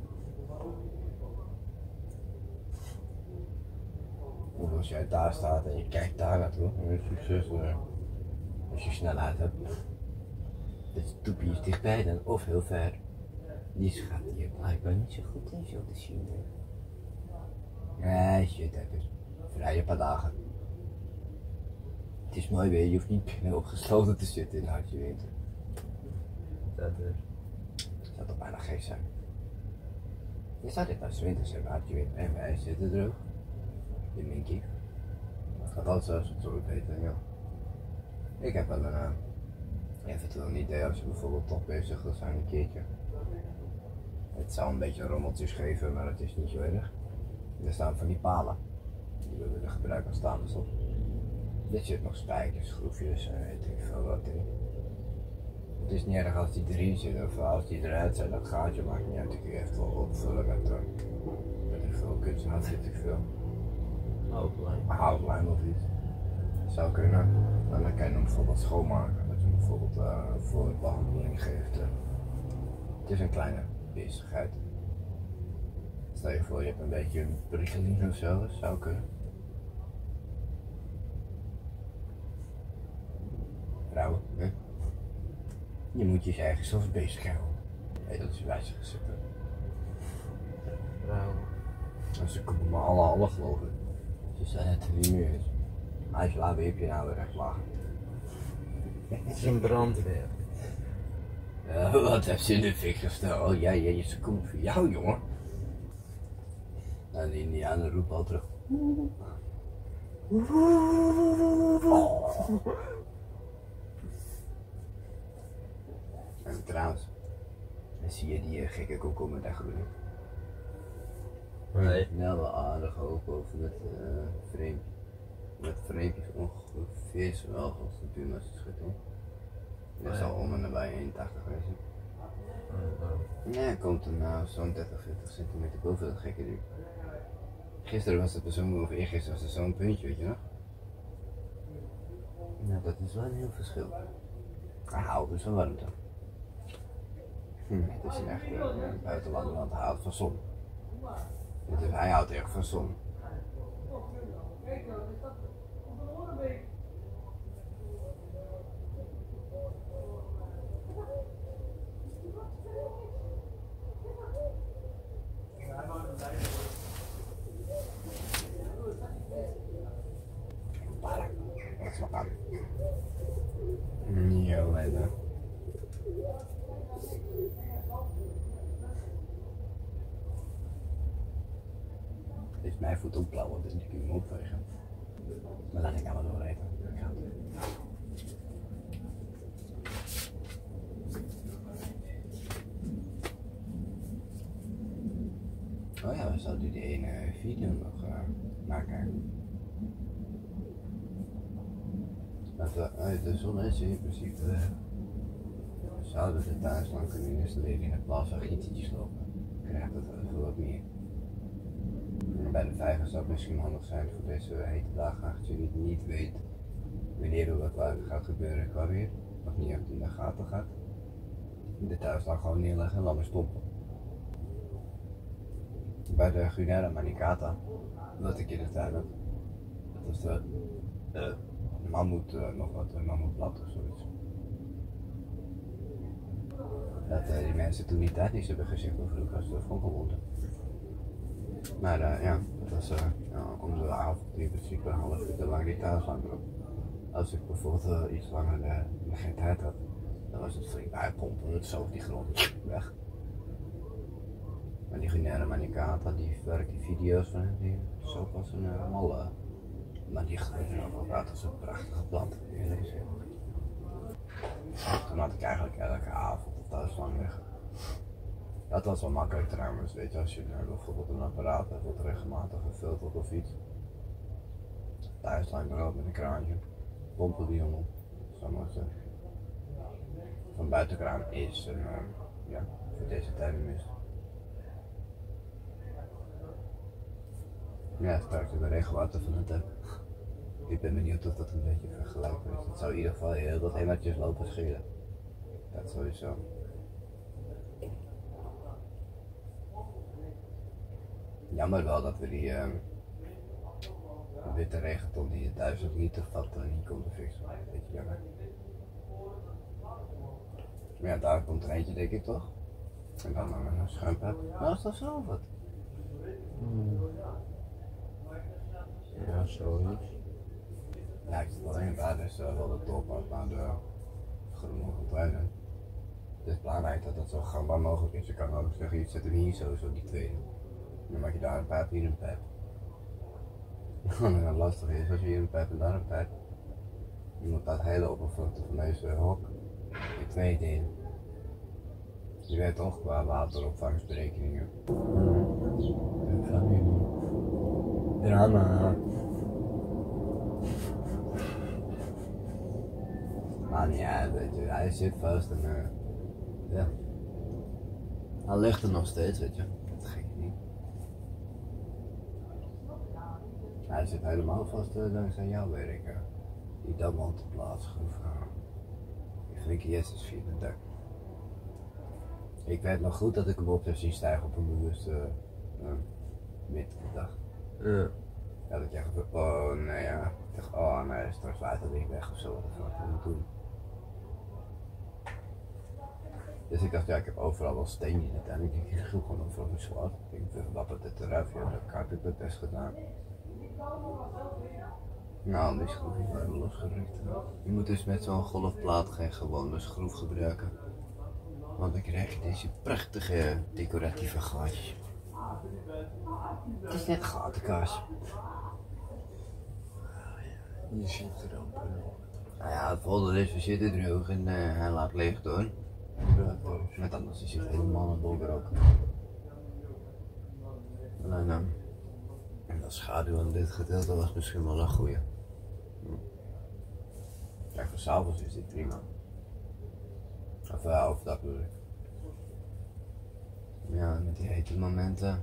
Of als jij daar staat en je kijkt daar naartoe, dan is succes uh, als je snelheid hebt. Het toepje is dichtbij dan, of heel ver. Die schat hier blijkbaar niet zo goed in zo te zien. Nee, shit, heb is vrij een paar dagen. Het is mooi weer, je hoeft niet binnen opgesloten te zitten in hartje winter. Dat is. Het zou toch bijna gek zijn. Je zou dit als winters hebben, hartje winter en wij zitten droog. In mijn kief. Althans, zoals we het zo weten, ja. Ik heb wel een, uh, eventueel een idee als je bijvoorbeeld toch bezig wil zijn een keertje. Het zou een beetje rommeltjes geven, maar het is niet zo erg. Er staan van die palen. Die we willen gebruiken als staande stop. Dit zit nog spijkers, schroefjes en weet ik veel wat in. Het is niet erg als die erin zitten of als die eruit zijn, dat gaatje maakt niet uit. Ik kun je echt wel opvullen met, uh, met ik veel kunsthout, weet ik veel. Houtlijm. Houtlijm of iets. Dat zou kunnen. En dan kan je hem bijvoorbeeld schoonmaken. Dat je hem bijvoorbeeld uh, voor behandeling geeft. Uh. Het is een kleine bezigheid. Stel je voor je hebt een beetje een prikkeling of zo, dat zou kunnen. Vrouwen, hè? Je moet je eigen zelfs bezig houden. Hé, dat is wijzig gezet. Vrouwen. Ze komen me alle alle geloof ik. Ze zijn het er niet meer eens. Als je laat heb je nou weer recht lachen. Het is een brandweer. Uh, wat heb ze in de fik gesteld? Oh ja, ja, ze komt voor jou, jongen. En de Indianen roepen al terug. Oh. En trouwens, dan zie je die uh, gekke komkommer daar groeien. Nee. Nou, wel aardig hoog boven met uh, frame. Met framepjes ongeveer zowel als de Puma-schutting. Dat zal om en nabij eenentachtig wezen. Ja, komt er nou zo'n dertig, veertig centimeter boven dat gekke ding. Gisteren was het zo'n, of eergisteren was het zo'n puntje, weet je nog? Nou, dat is wel een heel verschil. Hij houdt dus van warmte. Hm, het is een echt uh, buitenlander, want hij houdt van zon. Dus hij houdt echt van zon. Ja, leider. Dit is mijn voet opblauwen, dus die kun je hem opvegen. Maar laat ik allemaal door even. Oh ja, we zouden die ene video nog uh, maken. Want uh, de zon is in principe weg. We zouden de thuis lang kunnen installeren in het plaats van gietjes lopen. Krijgt het even wat meer. En bij de vijver zou het misschien handig zijn voor deze hete dagen, aangezien je niet weet wanneer er wat gaat gebeuren qua weer. Of niet echt in de gaten gaat. De thuis dan gewoon neerleggen en dan maar stoppen. Bij de Gunera manicata, wat ik in de tuin heb, dat is de uh, mammoet, uh, nog wat, uh, mammoetblad of zoiets. Dat uh, die mensen toen die tijd niet hebben gezegd over de kast van gewonden. Maar uh, ja, dat was uh, ja, om de avond in principe een half uur te lang die thuis lang erop. Als ik bijvoorbeeld uh, iets langer uh, geen tijd had, dan was het flink bijpompen, het zo op die grond weg. Maar die Gunera manicata, die werkt die video's van hem, die zo pas een uh, malle. Maar die groeit er ook uit als een prachtige plant, eerlijk gezegd. Toen had ik eigenlijk elke avond of thuis lang weg. Dat was wel makkelijk trouwens, weet je, als je uh, bijvoorbeeld een apparaat hebt wat regelmatig gevuld wordt of iets. Thuis lang erop met een kraantje, pompen die jongen, zo maar zeggen. Van buitenkraan is en uh, ja, voor deze tijden mis. Ja, straks de regenwater van het heb. Ik ben benieuwd of dat een beetje vergelijkbaar is. Het zou in ieder geval heel wat emmertjes lopen schelen. Dat sowieso. Jammer wel dat we die uh, witte regenton die je duizend liter vat uh, niet konden fixen. Een beetje jammer. Maar ja, daar komt er eentje denk ik toch? En dan nog een schuimpet. Nou is dat zo wat? Hmm. Ja, zoiets. Ja, ik zit alleen daar, dus uh, wel de top naar de groene container. Het is belangrijk dat dat zo gangbaar mogelijk is. Je kan ook zeggen, je zet hem hier zo, zo die twee. Dan maak je daar een pijp, hier een pijp. En dan lastig is als je hier een pijp en daar een pijp. Je moet dat hele oppervlakte van deze hok in twee delen. Je weet toch qua wateropvangsberekeningen. Hmm. Familie. Drama. Maar niet uit, weet je, hij zit vast en uh, ja. Hij ligt er nog steeds, weet je. Dat gek niet. Hij zit helemaal vast uh, dankzij jouw werk. Uh. Die damwand te plaatsen. Of, uh, die flinke Jezus via het dak. Ik weet nog goed dat ik hem op heb zien stijgen op een bewuste uh, uh, middag. Ja. Ja, dat je echt van, oh nee ja. Ik dacht, oh nee, straks waait dat ding weg of zo. Wat ga ik doen? Dus ik dacht, ja, ik heb overal wel stenen in het en ik denk, ik ga gewoon overal met zwart. Ik denk, even wappert het eruit, ja, dat heb ik het best gedaan. Nou, die schroef is wel losgerukt. Je moet dus met zo'n golfplaat geen gewone schroef gebruiken. Want dan krijg je deze prachtige decoratieve gaatjes. Het is net gatenkaas. Je ziet er ook nog. Nou ja, het voordeel is, we zitten droog en uh, hij laat leeg door. Met anders is het helemaal een bolrook. En dan, en de schaduw aan dit gedeelte was misschien wel een goeie. Kijk, voor s'avonds is dit prima. Of uh, overdag bedoel ik. Ja, met die hete momenten.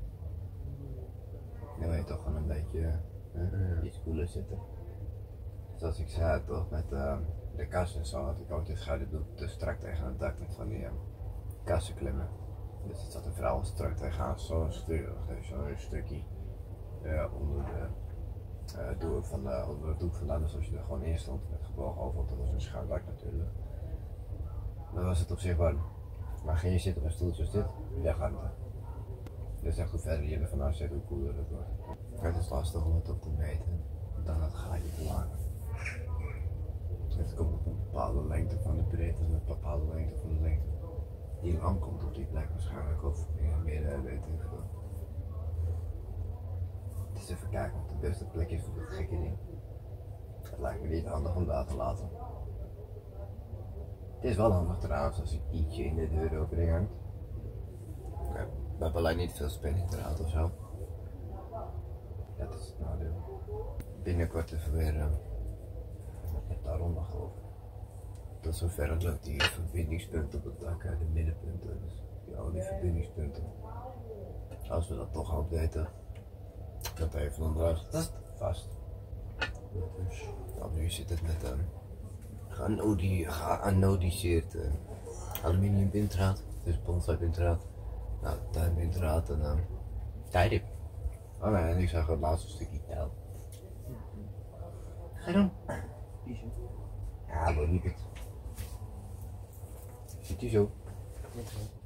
Dan wil je toch gewoon een beetje uh, iets koeler zitten. Zoals ik zei toch, met uh, de kast en zo had ik ook de schaduw te strak tegen het dak met van die uh, kassen klimmen. Dus het zat er vooral strak tegenaan, zo'n stuk, zo'n stukje uh, onder de uh, doek van de, onder het doek vandaan. Dus als je er gewoon in stond met gebogen over, dat was een schuin dak natuurlijk. Dan was het op zich warm. Maar ging je zitten op een stoeltje als dit, ja gaat het. Dus echt hoe verder je er vanaf zit, hoe koeler het wordt. Het is lastig om het op te meten, dan het gaatje te maken. die lamp komt op die plek waarschijnlijk, of in het midden, weet ik veel. Het is even kijken wat de beste plek is voor dit gekke ding. Het lijkt me niet handig om daar te laten. Het is wel handig trouwens als ik ietsje in de deur opening hangt. Ja, we hebben alleen niet veel spanning eruit of zo. Ja, dat is het nadeel. Binnenkort even weer uh, daaronder geloof ik. Tot zover loopt die verbindingspunten op het dak uit de middenpunten. Dus ja, die verbindingspunten. Als we dat toch updaten, dat even dan eruit vast. Dus, nou, nu zit het met een geanodi geanodiseerd uh, aluminium bindraad, dus bonsai bindraad, nou, tuinbindraad en uh, tijdip. Oh nee, en ik zag het laatste stukje touw. Ga je doen? Ja, dat niet het. Ziet u zo?